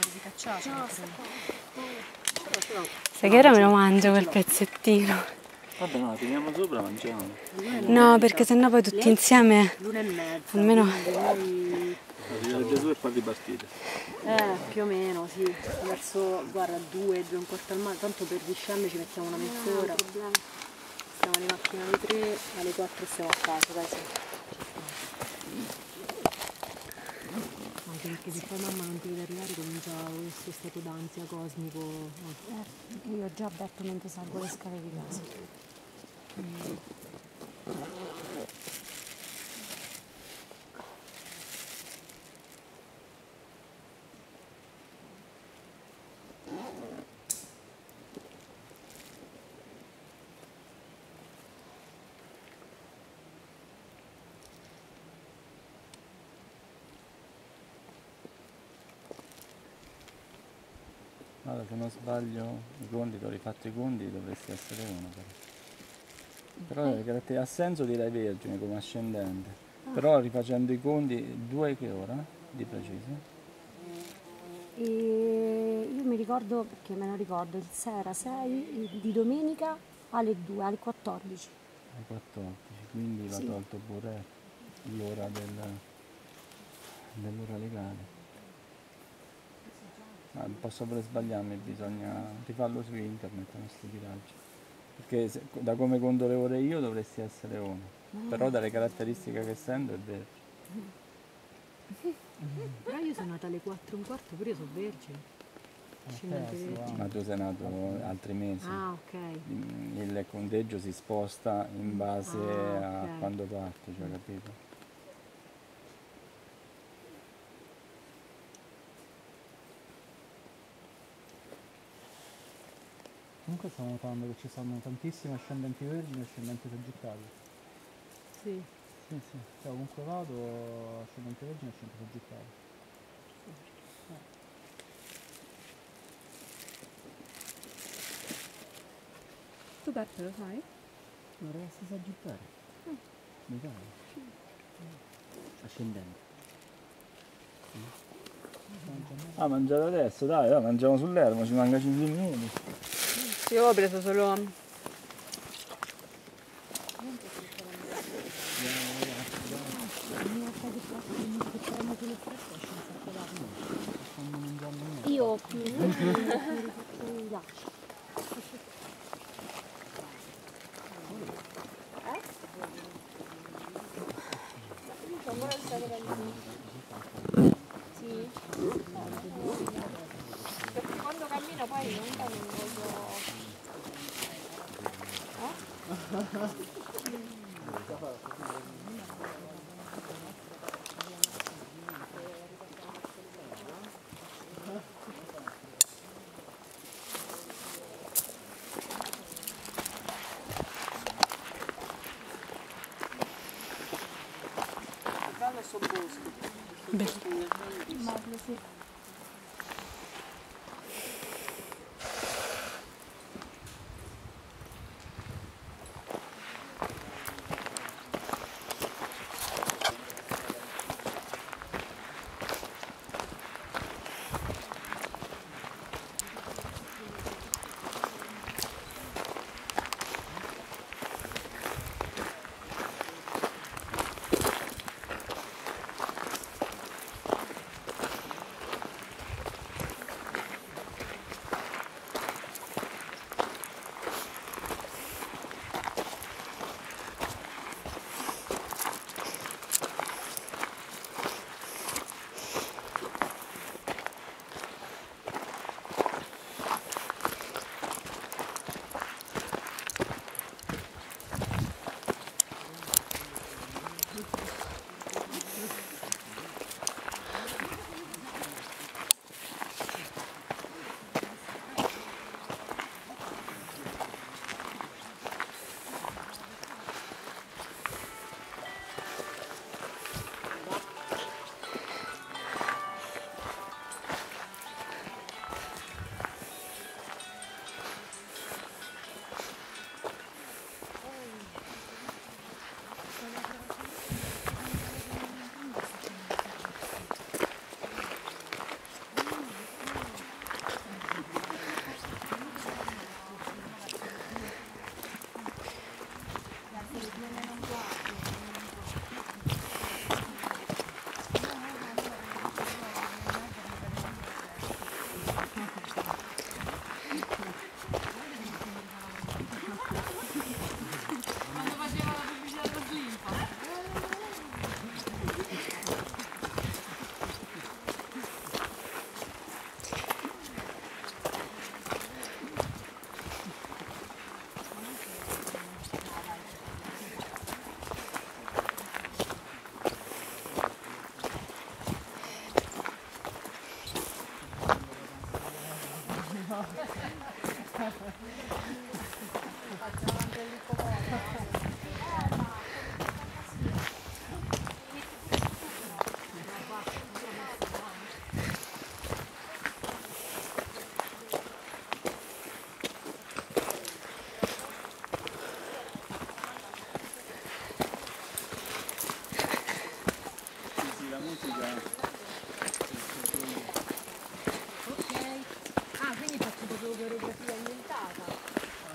Sai che ora me lo mangio quel pezzettino. Vabbè, no, teniamo sopra, mangiamo. No, perché sennò poi tutti insieme, l'1:30. almeno... Arrivare Gesù e poi ripartire. Più o meno, sì. Verso, guarda, 2, 2 e un quarto al mare. Tanto per discendere ci mettiamo una mezz'ora. Stiamo in macchina alle 3, alle 4 stiamo a casa, dai, sì. Anche perché se poi mamma non ti vede arrivare comincia questo stato d'ansia cosmico. Io ho già detto mentre salgo le scale di casa. Allora, se non sbaglio, i conti, ho rifatto i conti, dovresti essere uno però. Però ha senso direi vergine come ascendente. Però rifacendo i conti, 2 che ora di preciso? E io mi ricordo, perché me lo ricordo, il sera 6 di domenica alle 2, alle 14. Alle 14, quindi va tolto pure l'ora dell'ora legale. Posso pure sbagliarmi, bisogna rifarlo su internet questo tiraggio. Perché da come conto le ore io dovresti essere uno. Però dalle caratteristiche che sento è vero. Però io sono nata alle 4 e un quarto, pure io sono vergine. Ma tu sei nato altri mesi. Ah, ok. Il conteggio si sposta in base a quando parti, cioè, capito? Comunque stiamo notando che ci sono tantissimi ascendenti vergini e ascendenti sagittari. Sì. Sì, sì. Cioè ovunque vado, ascendente vergine e ascendente sagittario. Tu Beppe lo sai? No, ragazzi sagittario. Mi pare. Ascendente. Ah, mangiare adesso, dai, mangiamo sull'ermo, ci manca 5 minuti. Io ho preso solo... Io Sì. Perché quando cammino poi non voglio...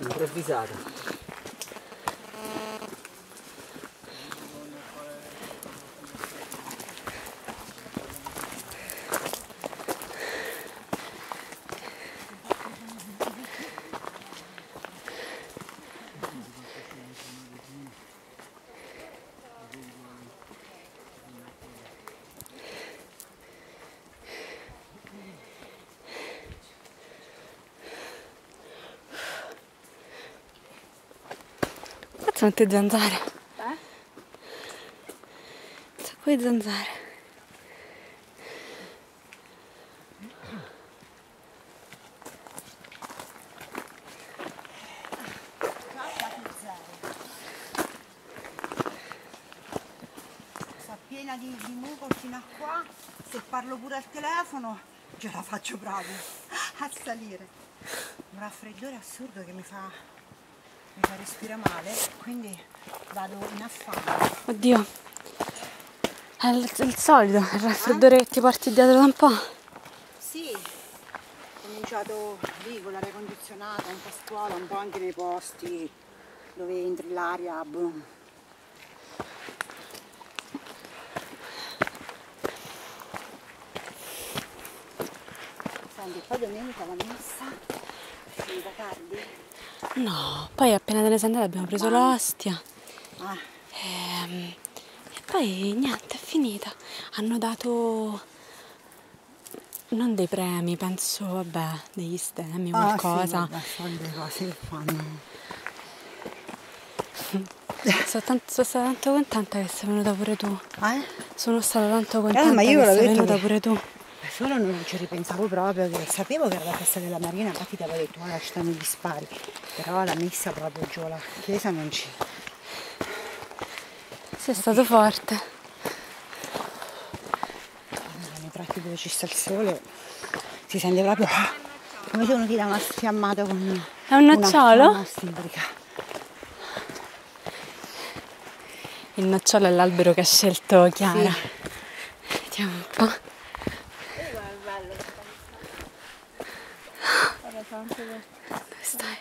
improvvisata. Tante zanzare. Un sacco di zanzare. Sta piena di muco fino a qua, se parlo pure al telefono ce la faccio proprio a salire. Un raffreddore assurdo che mi fa respirare male, quindi vado in affanno. Oddio, è il solito, il raffreddore che ti porti dietro da un po'. Sì, ho cominciato lì con l'aria condizionata, un po' a scuola, un po' anche nei posti dove entri l'aria. Boom. Senti, poi domenica la messa, è finita tardi. No, poi appena te ne sei andata abbiamo preso l'ostia. Ah. E poi niente, è finita. Hanno dato non dei premi, penso, vabbè, degli stemmi o qualcosa. Sì, vabbè, delle cose che fanno. Sono stata tanto contenta che sei venuta pure tu. Sono stata tanto Ma contenta io che l'ho sei detto venuta che- pure tu. Solo non ci ripensavo proprio, che sapevo che era la festa della Marina, infatti ti avevo detto ora ci stanno gli spari, però la messa proprio giù alla chiesa non ci. Sei stato forte. Nei tratti dove ci sta il sole si sente proprio come se uno ti dà una sfiammata con È un nocciolo? una stibrica. Il nocciolo è l'albero che ha scelto Chiara. Sì. Vediamo un po'. Dove stai?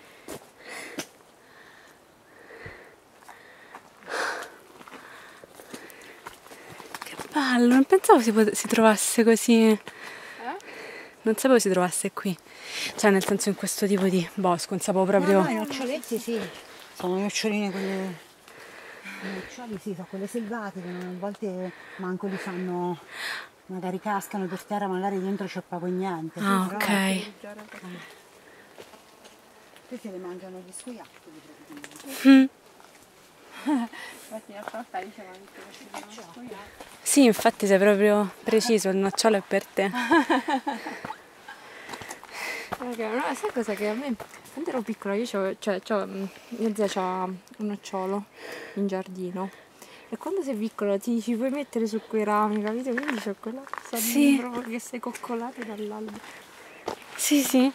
Che bello, non pensavo si trovasse così. Non sapevo si trovasse qui. Cioè nel senso in questo tipo di bosco, non sapevo proprio. No, i noccioletti sì, sono noccioline quelle. I noccioli sì, sono quelle selvatiche, a volte manco li fanno, magari cascano per terra, magari dentro c'è poco niente. Ah, però, ok. queste le mangiano gli scoiattoli praticamente. Infatti la torta diceva anche Sì, infatti sei proprio preciso, il nocciolo è per te. No, sai cosa che a me, quando ero piccola, mia zia c'ha un nocciolo in giardino e quando sei piccolo ti ci puoi mettere su quei rami, capito? Quindi c'è quella cosa Sì. proprio che sei coccolato dall'albero. Sì, sì.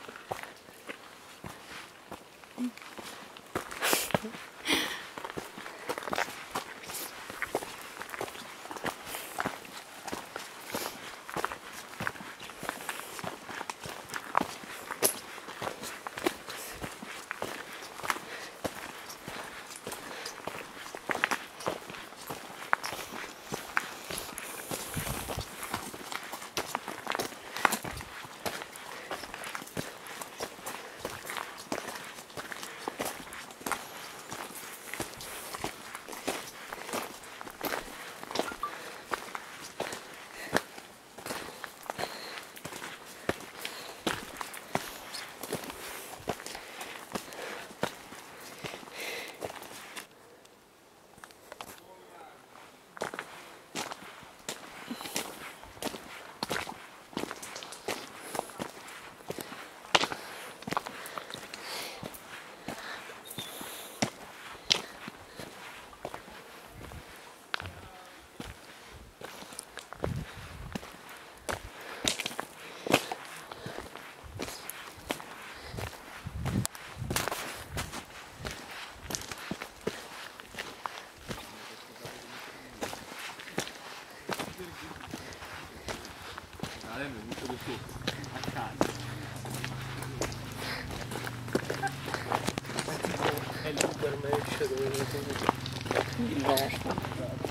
Il verso.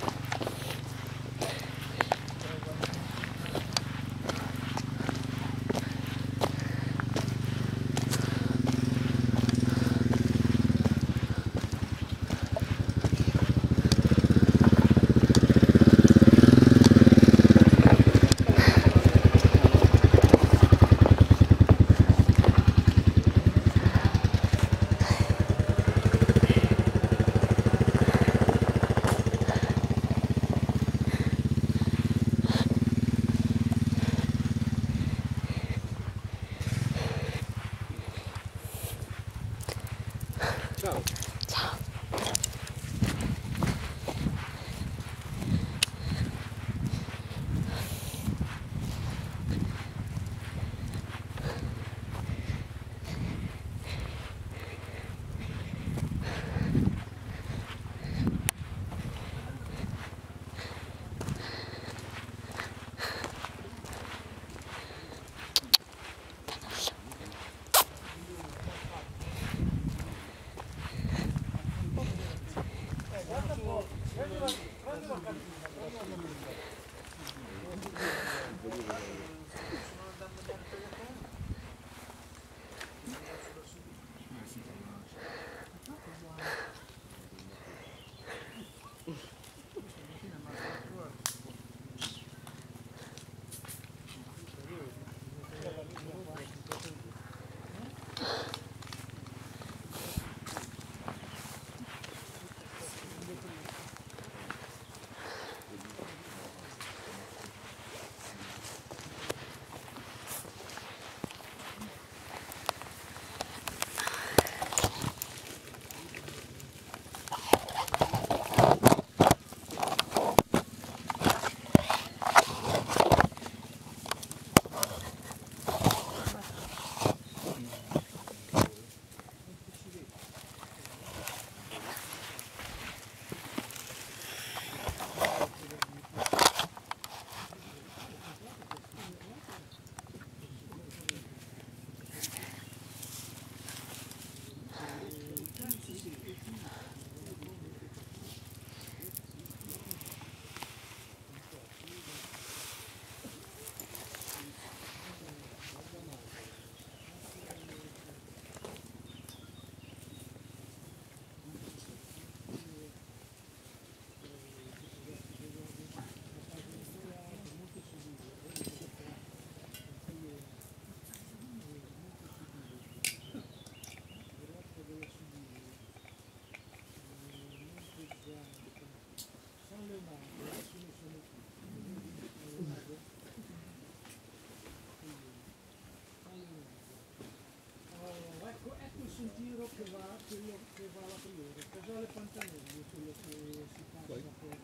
sentiero che va, quello che va alla priore, Casale Pantanelli, quello che si passa per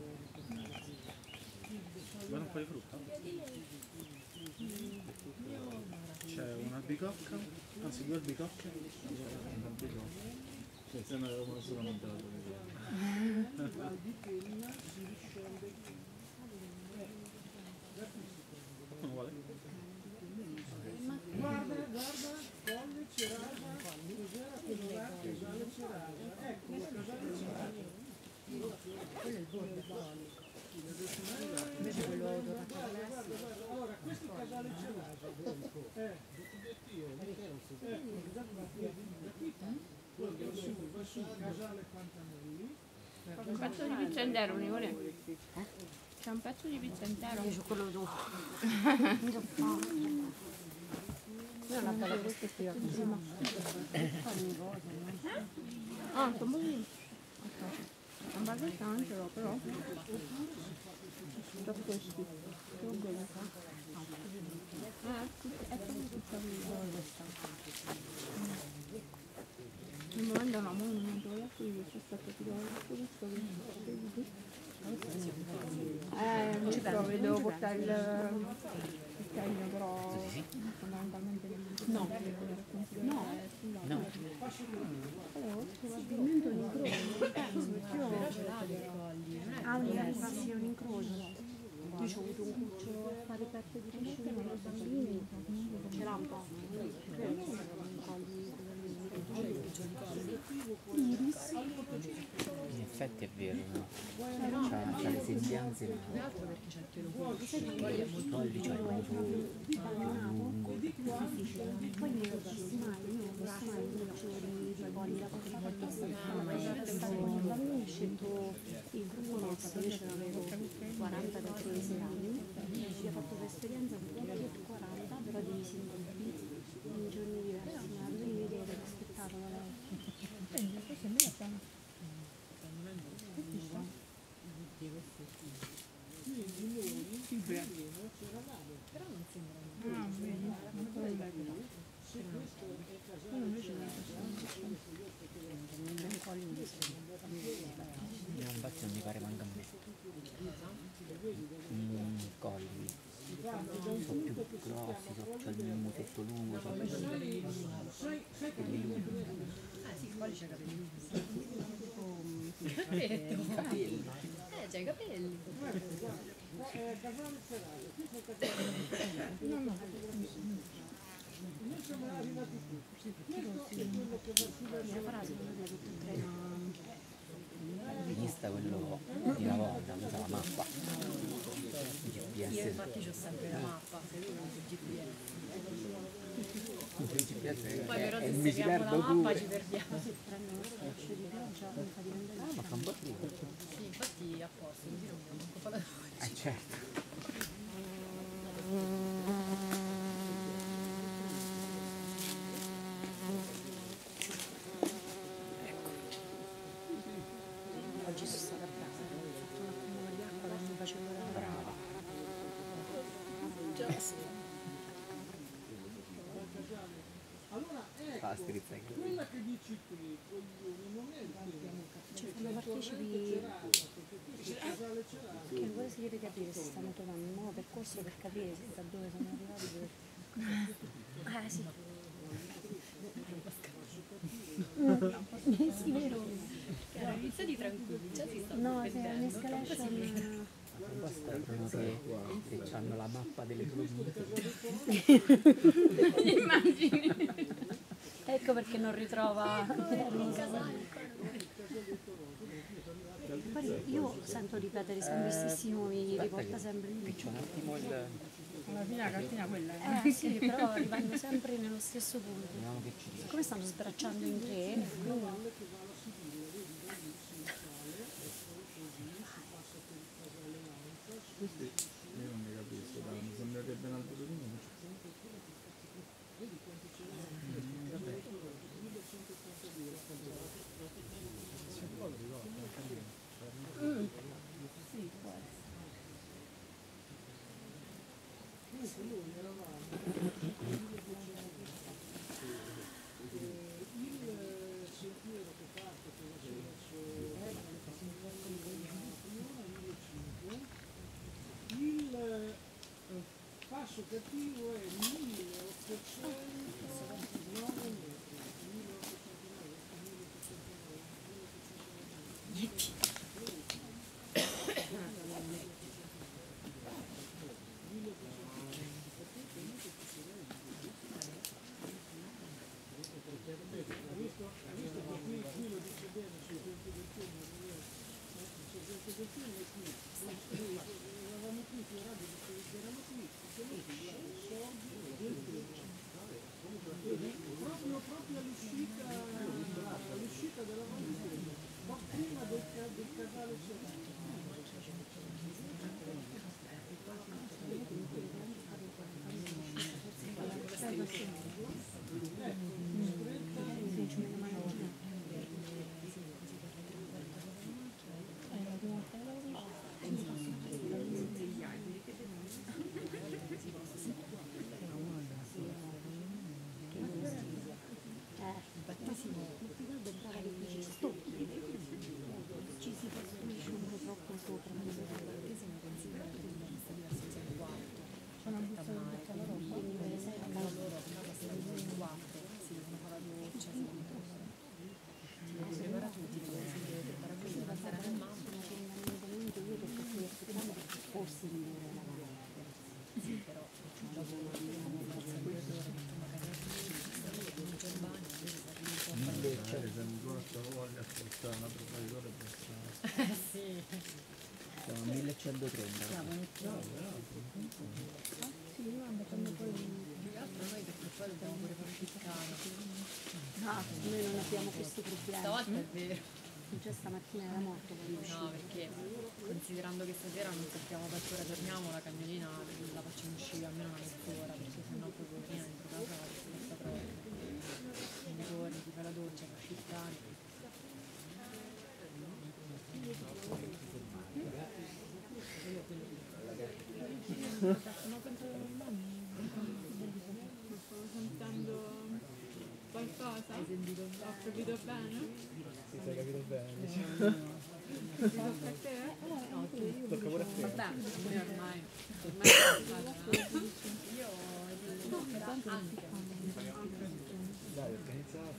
Vuoi un po' di frutta? C'è una bicocca, anzi due bicocche. Cioè, se ne avevamo solo mangiato. Val di Penna si riscende qui. Non vuole? Guarda, Colle Cerasa, cos'era quello là? Casale Cerasa, ecco, Casale Cerasa. Quello è il bordo. Invece quello allora, questo è Casale Cerasa, da qui va su Casale Pantanelli. C'è un pezzo di pizza intero, Nicole? C'è un pezzo di pizza intero? Io c'ho quello tuo. Mi do fame. è una bella prospettiva così. Ah, sono così. Un baguette anche però. Da questi. Che bello. È proprio tutta mi mandano a un momento qui c'è stato ci devo portare il segno però fondamentalmente no probabilmente un incrocio un incrocio io ho avuto un cuccio a fare pezzi di piscina con i bambini ce l'ha un po' In effetti è vero, no? C'ha le sembianze, ma poi c'ha il muso più lungo. Poi non lo dissi mai, io non posso mai un braccio di polli, la porta per da me ho scelto il gruppo nostro, io ce l'avevo 40-36 anni, ho fatto l'esperienza con tutti e 40, però divisi in gruppi, in giorni diversi, ma dovevi vedere che spettacolo No, infatti non mi pare manca a me. Colli sono più grossi, c'ho il musetto lungo, c'ho quelli lunghi. Capelli. C'hai i capelli. L'alpinista quello di una volta usa la mappa. Il GPS. Io infatti c'ho sempre la mappa, seguo il GPS. Il GPS Poi però se mi ci seguiamo la perdo mappa pure. ci perdiamo. Ma fa un po' freddo. Sì, infatti a posto, così non mi manco fare la Certo. Oggi sono stata brava, ho fatto un attimo di acqua per non facevo la brava. Fa strizzare. Quella che dici qui, coglione, non è il tempo. Cioè quando partecipi, che poi si deve capire se stanno trovando un nuovo percorso per capire da dove sono arrivati. Sì. Sì, vero. iniziati tranquilli, già si sta No, se prendendo. un'escalation. Strano che hanno la mappa delle province. Immagini. Ecco perché non ritrova. Poi io sento ripetere sempre gli stessi nomi, li riporta sempre lì. C'è un attimo il... Alla fine la cartina quella è. Sì, però arrivano sempre nello stesso punto. Vediamo che ci dice. Siccome stanno sbracciando in tre, quindi Io non ne capisco, dai, mi sembrerebbe un alberino. Il passo cattivo è 1809 metri. 1809. Proprio all'uscita della Valle, ma prima del casale ci si costruisce un po' troppo sopra. C'è una busta di bocca alla roba. Quindi per esempio Questa è una provveditore bassa. Sì. Siamo a 1130. Più che altro noi perché poi dobbiamo pure far sciccare. No, noi non abbiamo questi problemi. Stavolta è vero. Già stamattina era morto quando No, perché considerando che stasera non sappiamo a che ora torniamo, la cagnolina la facciamo uscire almeno una mezz'ora, perché sennò poi poverina dentro casa la si proprio. Quindi torni, ti fai la doccia, fa sciccare. Qualcosa? Ho capito bene? Sì, hai capito bene. Tocca a te? Tocca pure a te. Vabbè, noi ormai io Dai, organizzato.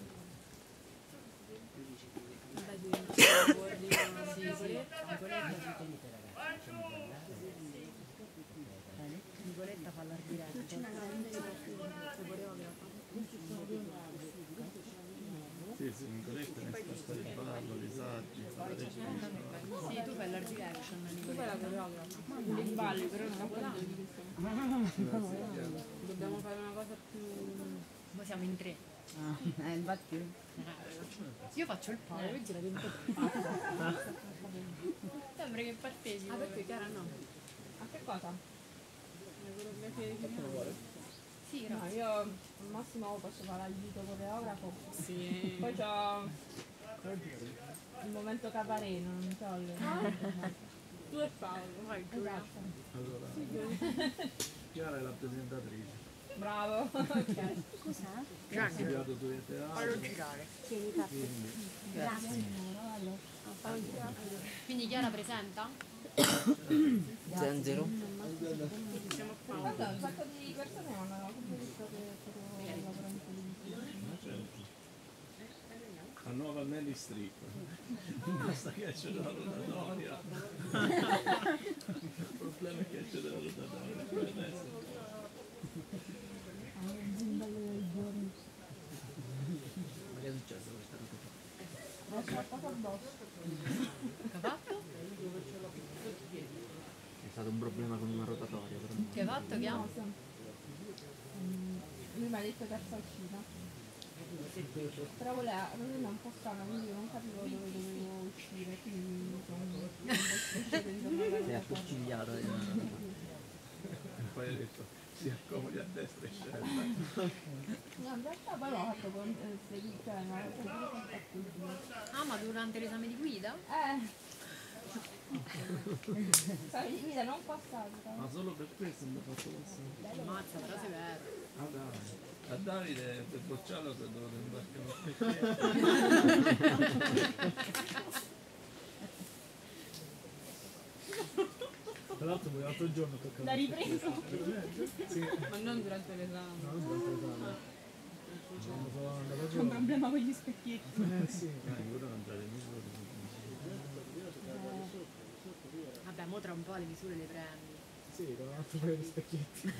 Nicoletta fa l'art diretto. Sì, sì, Nicoletta ne sposta il ballo, i saggi, fa le registe. Sì, tu fai l'art direction, Nicoletta. I balli, però non ho capito di questo. Dobbiamo fare una cosa più... Noi siamo in 3. Infatti. Io faccio il palo, lui gira dentro. Sembra che partecipo. Ah, perché Chiara no? A che cosa? Le coreografie di Chiara? Sì, No, io al massimo posso fare l'aiuto coreografo. Sì. Poi c'ho il momento cabaret, non so le... Tu e Paolo. Esatto. Allora, Chiara è la presentatrice. Bravo. Ok. Cos'è? Ha studiato due teatri. Tieni per te. Grazie. Quindi Chiara presenta? Zenzero. Guarda, un sacco di persone hanno visto che lavorano in televisione. La nuova Nelly Strip. Basta che esce dalla rotatoria. Il problema è che esce dalla rotatoria. Ma che è successo questa cosa? Ho sciacquato addosso. Che ha fatto? È stato un problema con una rotatoria, però. Che ha fatto? Che ha? Lui mi ha detto terza uscita. Però voleva, non è un po' strano, quindi io non capivo dove dovevo uscire, quindi sono un po' specie di tornare Sei alla accuccigliata. E poi hai detto si accomodi a destra e scelta. No, in realtà poi l'ho fatto con cioè, ma l'ho fatto Ah, ma durante l'esame di guida? Sai, di guida non passato. Ma solo per questo mi ha fatto passare. Ammazza, però severo. Ah dai. A Davide per bocciarlo si è dovuto imbarcare uno specchietto. Tra l'altro poi l'altro giorno tocca. L'ha ripreso? Sì. Ma non durante l'esame. No, non durante l'esame. C'è un problema con gli specchietti. Sì. Ora non c'è le misure. Vabbè, mo tra un po' le misure le prendi. Sì, con un altro paio di specchietti.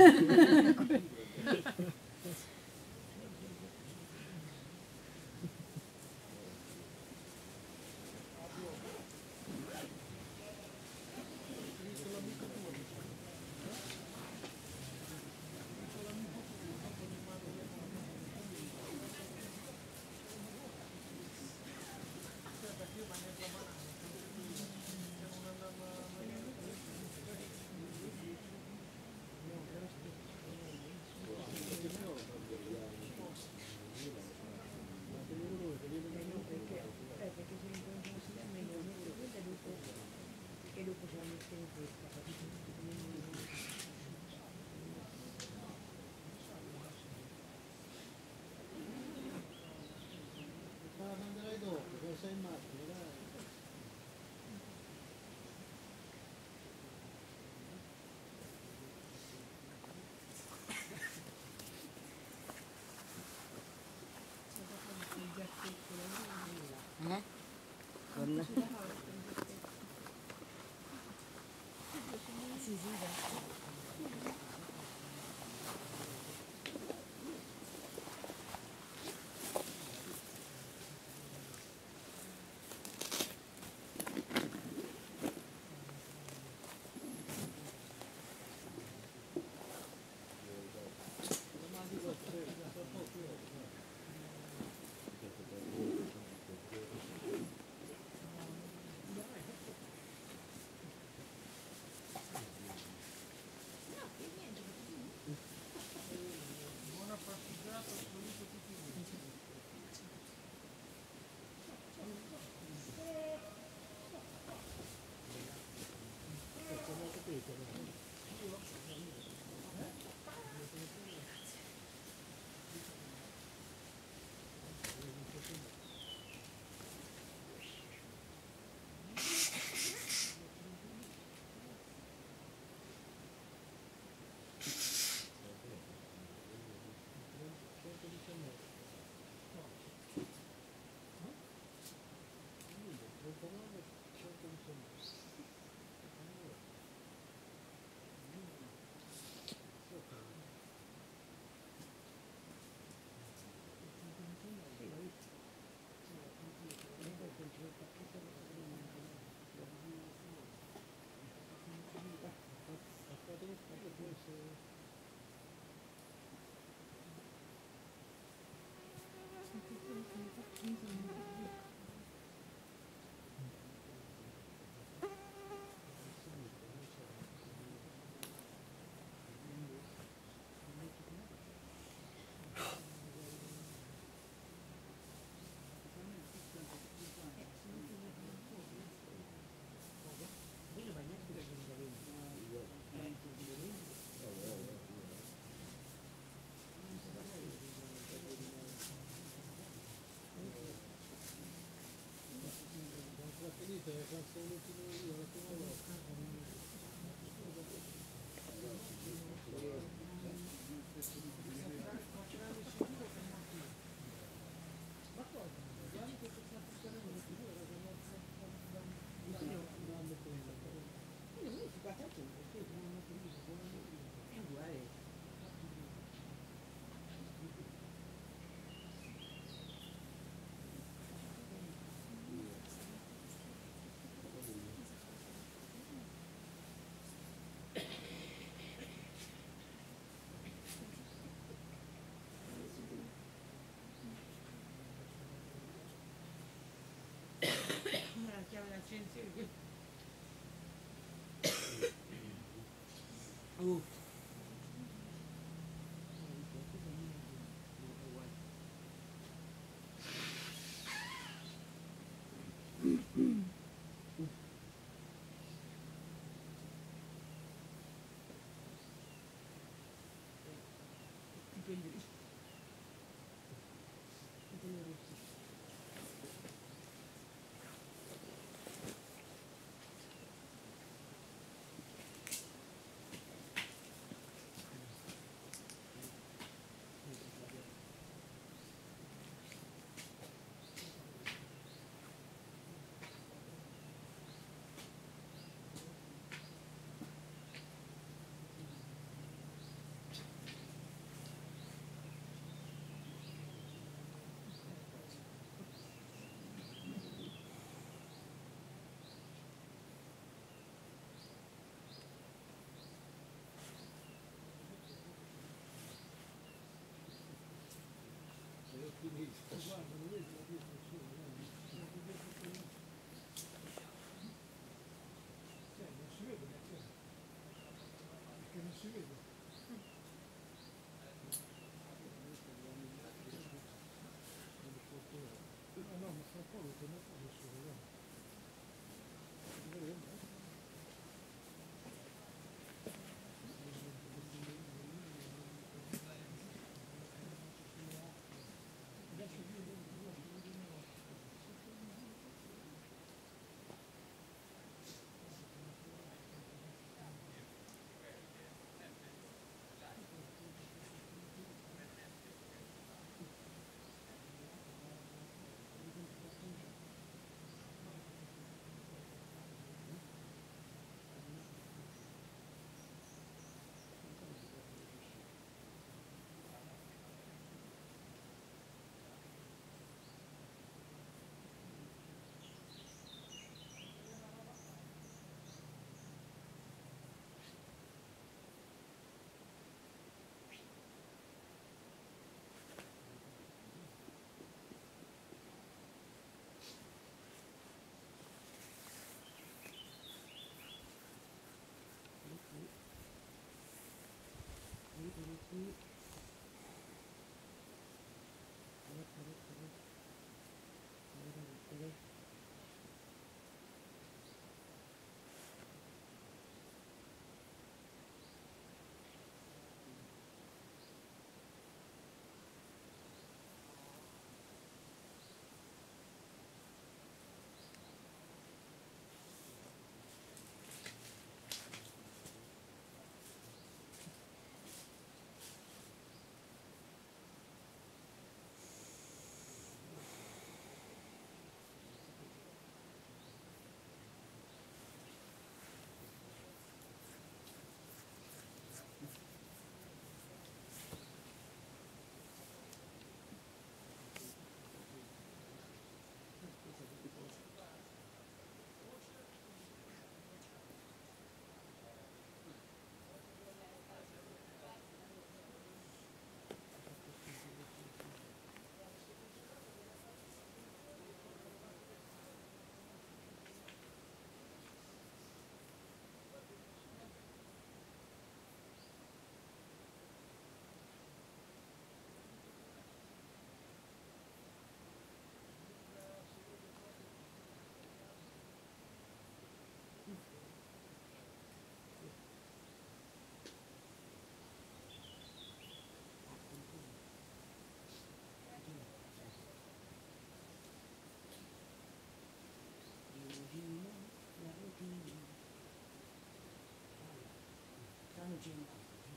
cugino.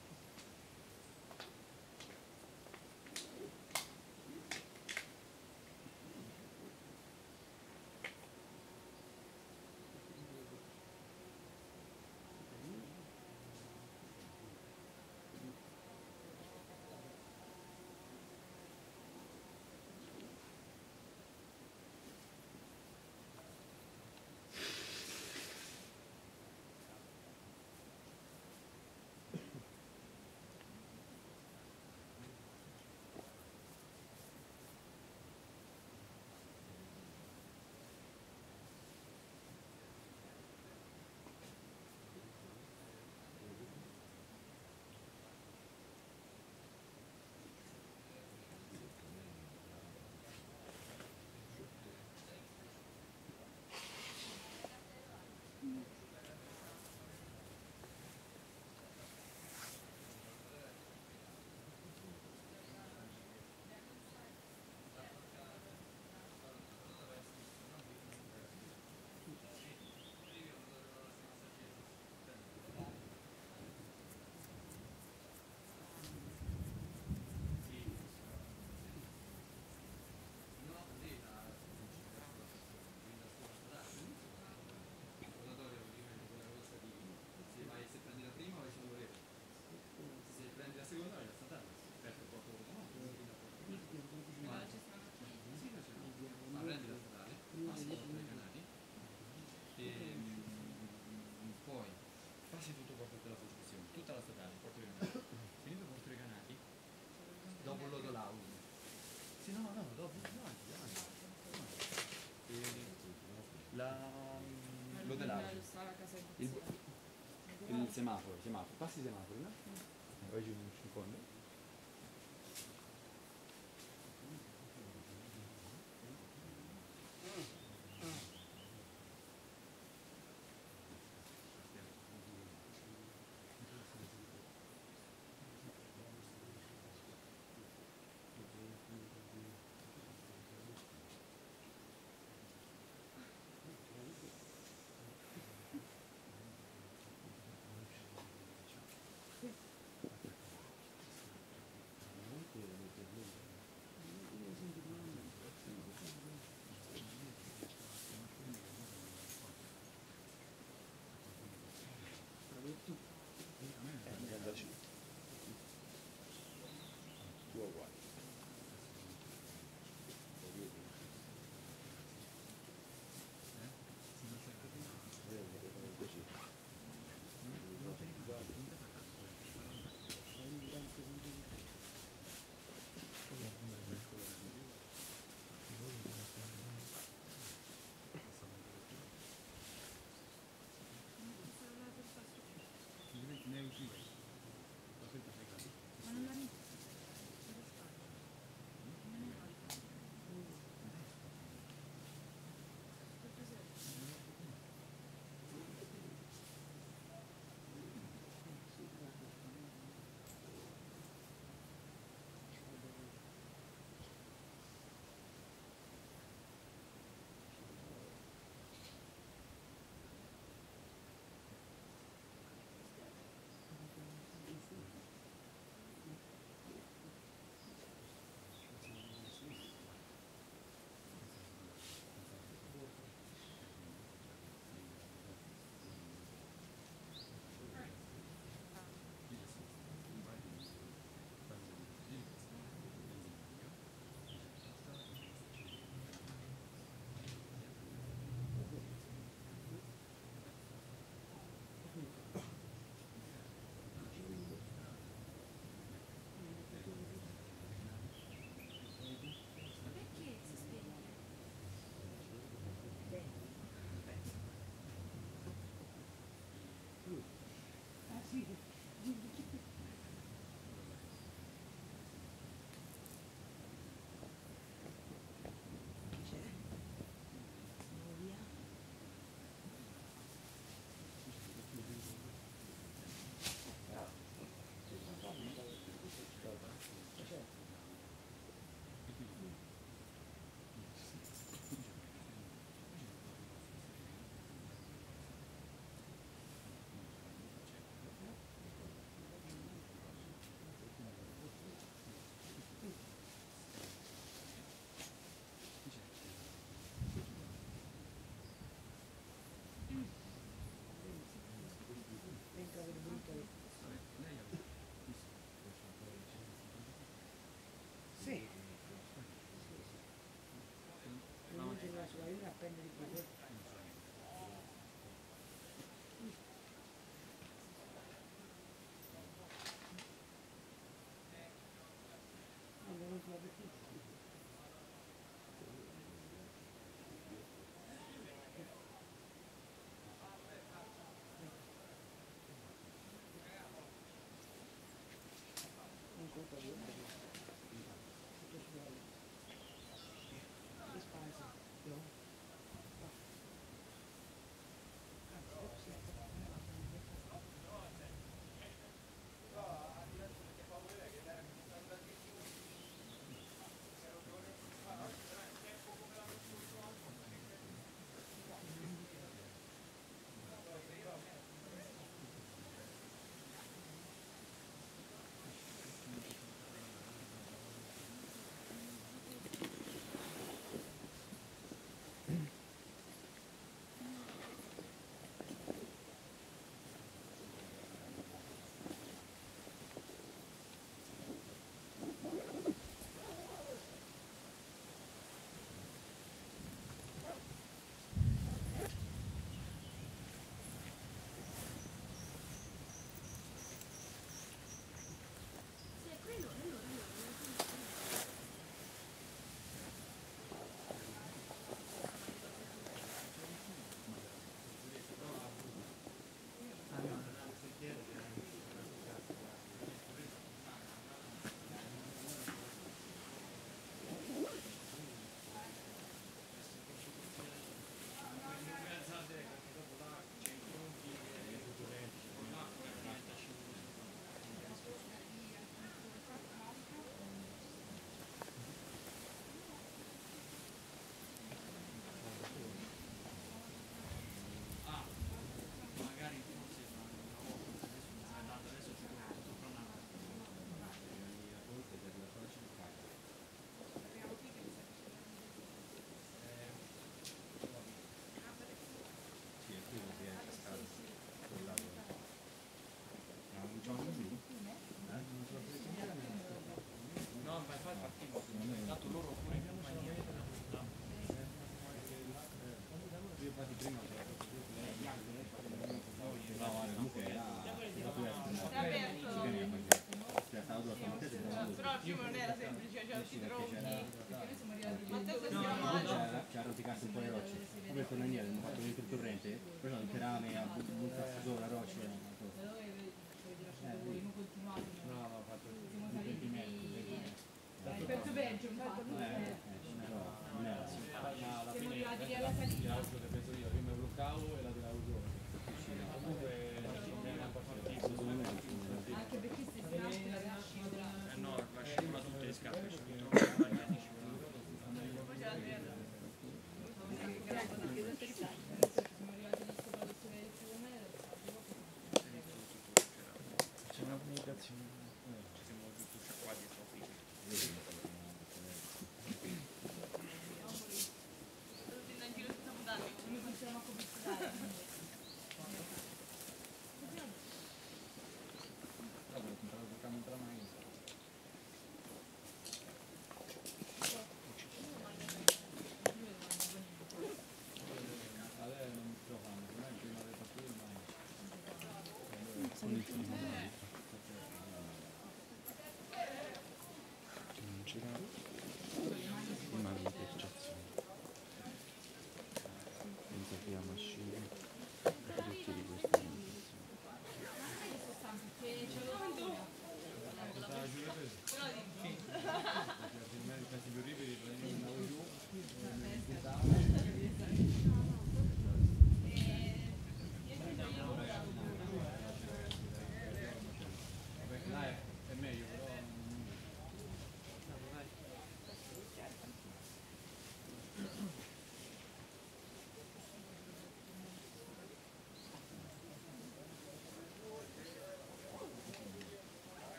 Quasi tutto Porto della Costruzione, tutta la statale, Porto Recanati. Finito Porto Recanati, dopo il lodo là, sì, no, dopo, davanti. Lodo là. Il semaforo, passi i semafori, no? Oggi un secondo. Ci ha arrampicato un po' le rocce, poi torna indietro, abbiamo fatto dentro il torrente, però il rame ha buttato sopra la roccia. No, ho fatto il pezzo peggio, infatti. alla fine l'auto che preso io mi bloccavo e la tiravo giù. Comunque anche perché se si nasce la rinascita. no, la scivola tutte le scarpe, ci sono troppo bagnati C'è una comunicazione. ci siamo tutti sciacquati e soffriti.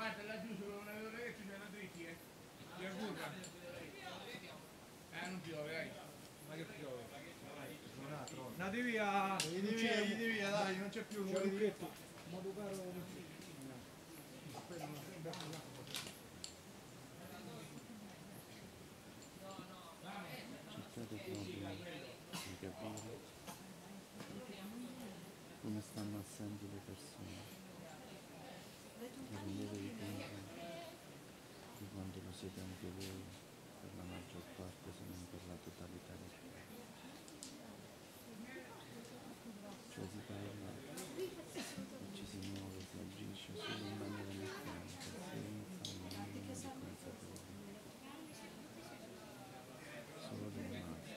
Guarda, laggiù sulla ragazza c'è una dritti, Ti augura. Non piove, dai. Ma che piove? Andate via! Vedi via, dai, non c'è più un lucchetto. Modo caro. Cercate proprio di capire come stanno assenti le persone, rendetevi conto di quanto lo siete anche voi, per la maggior parte se non per la totalità del tempo. Cioè si parla e ci si muove, si agisce solo in maniera meccanica, senza un minimo di consapevolezza, solo del male,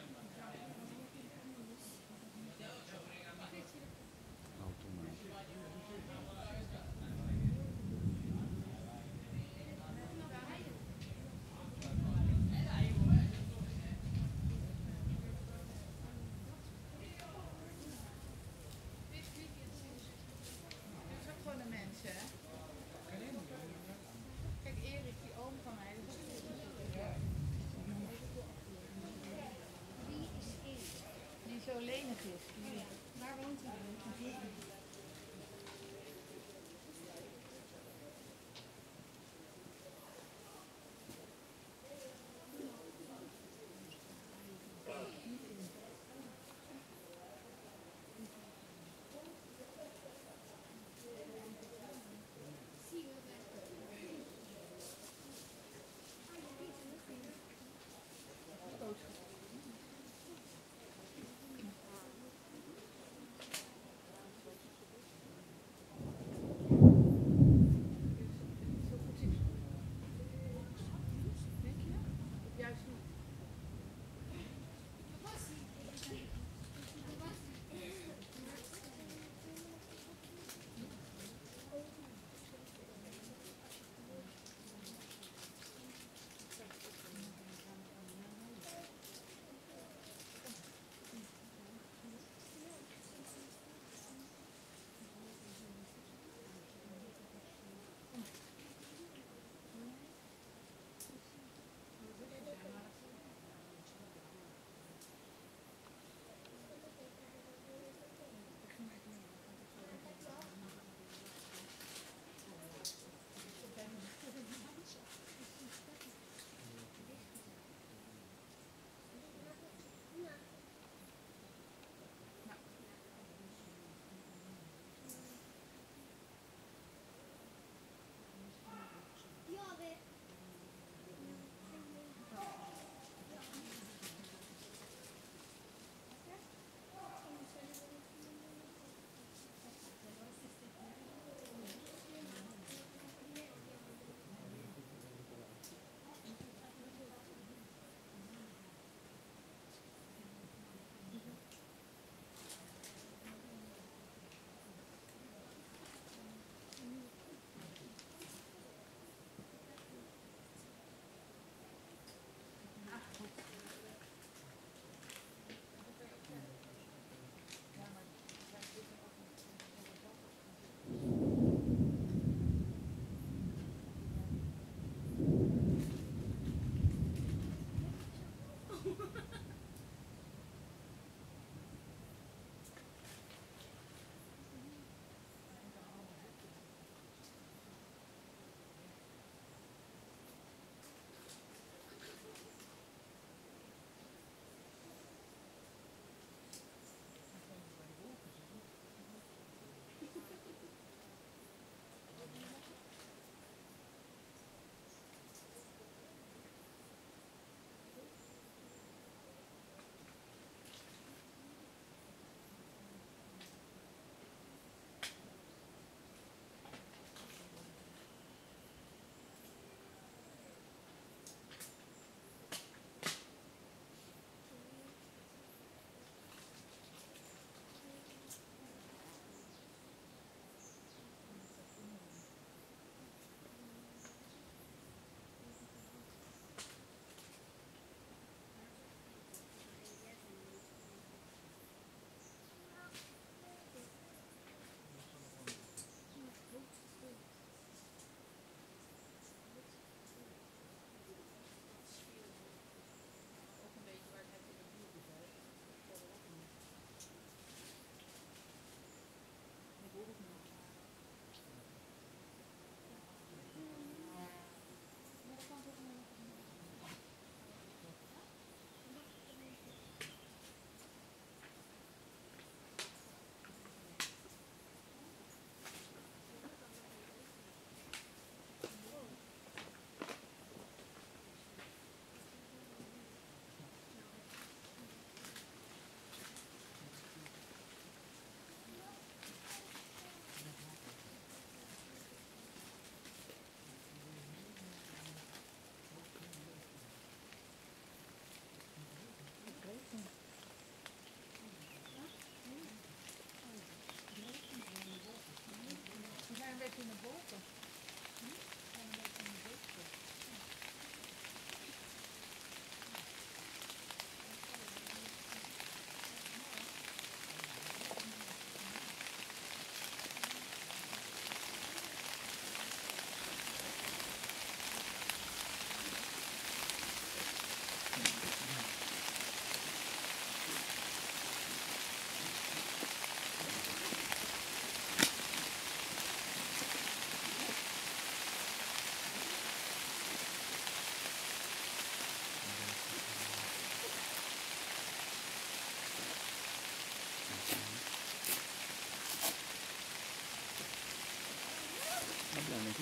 automatico. Kijk, Erik, die oom van mij, dat is die zo lenig is. Waar woont hij?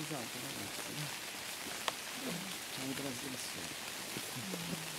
Esatto, ragazzi. C'è una trasgressione.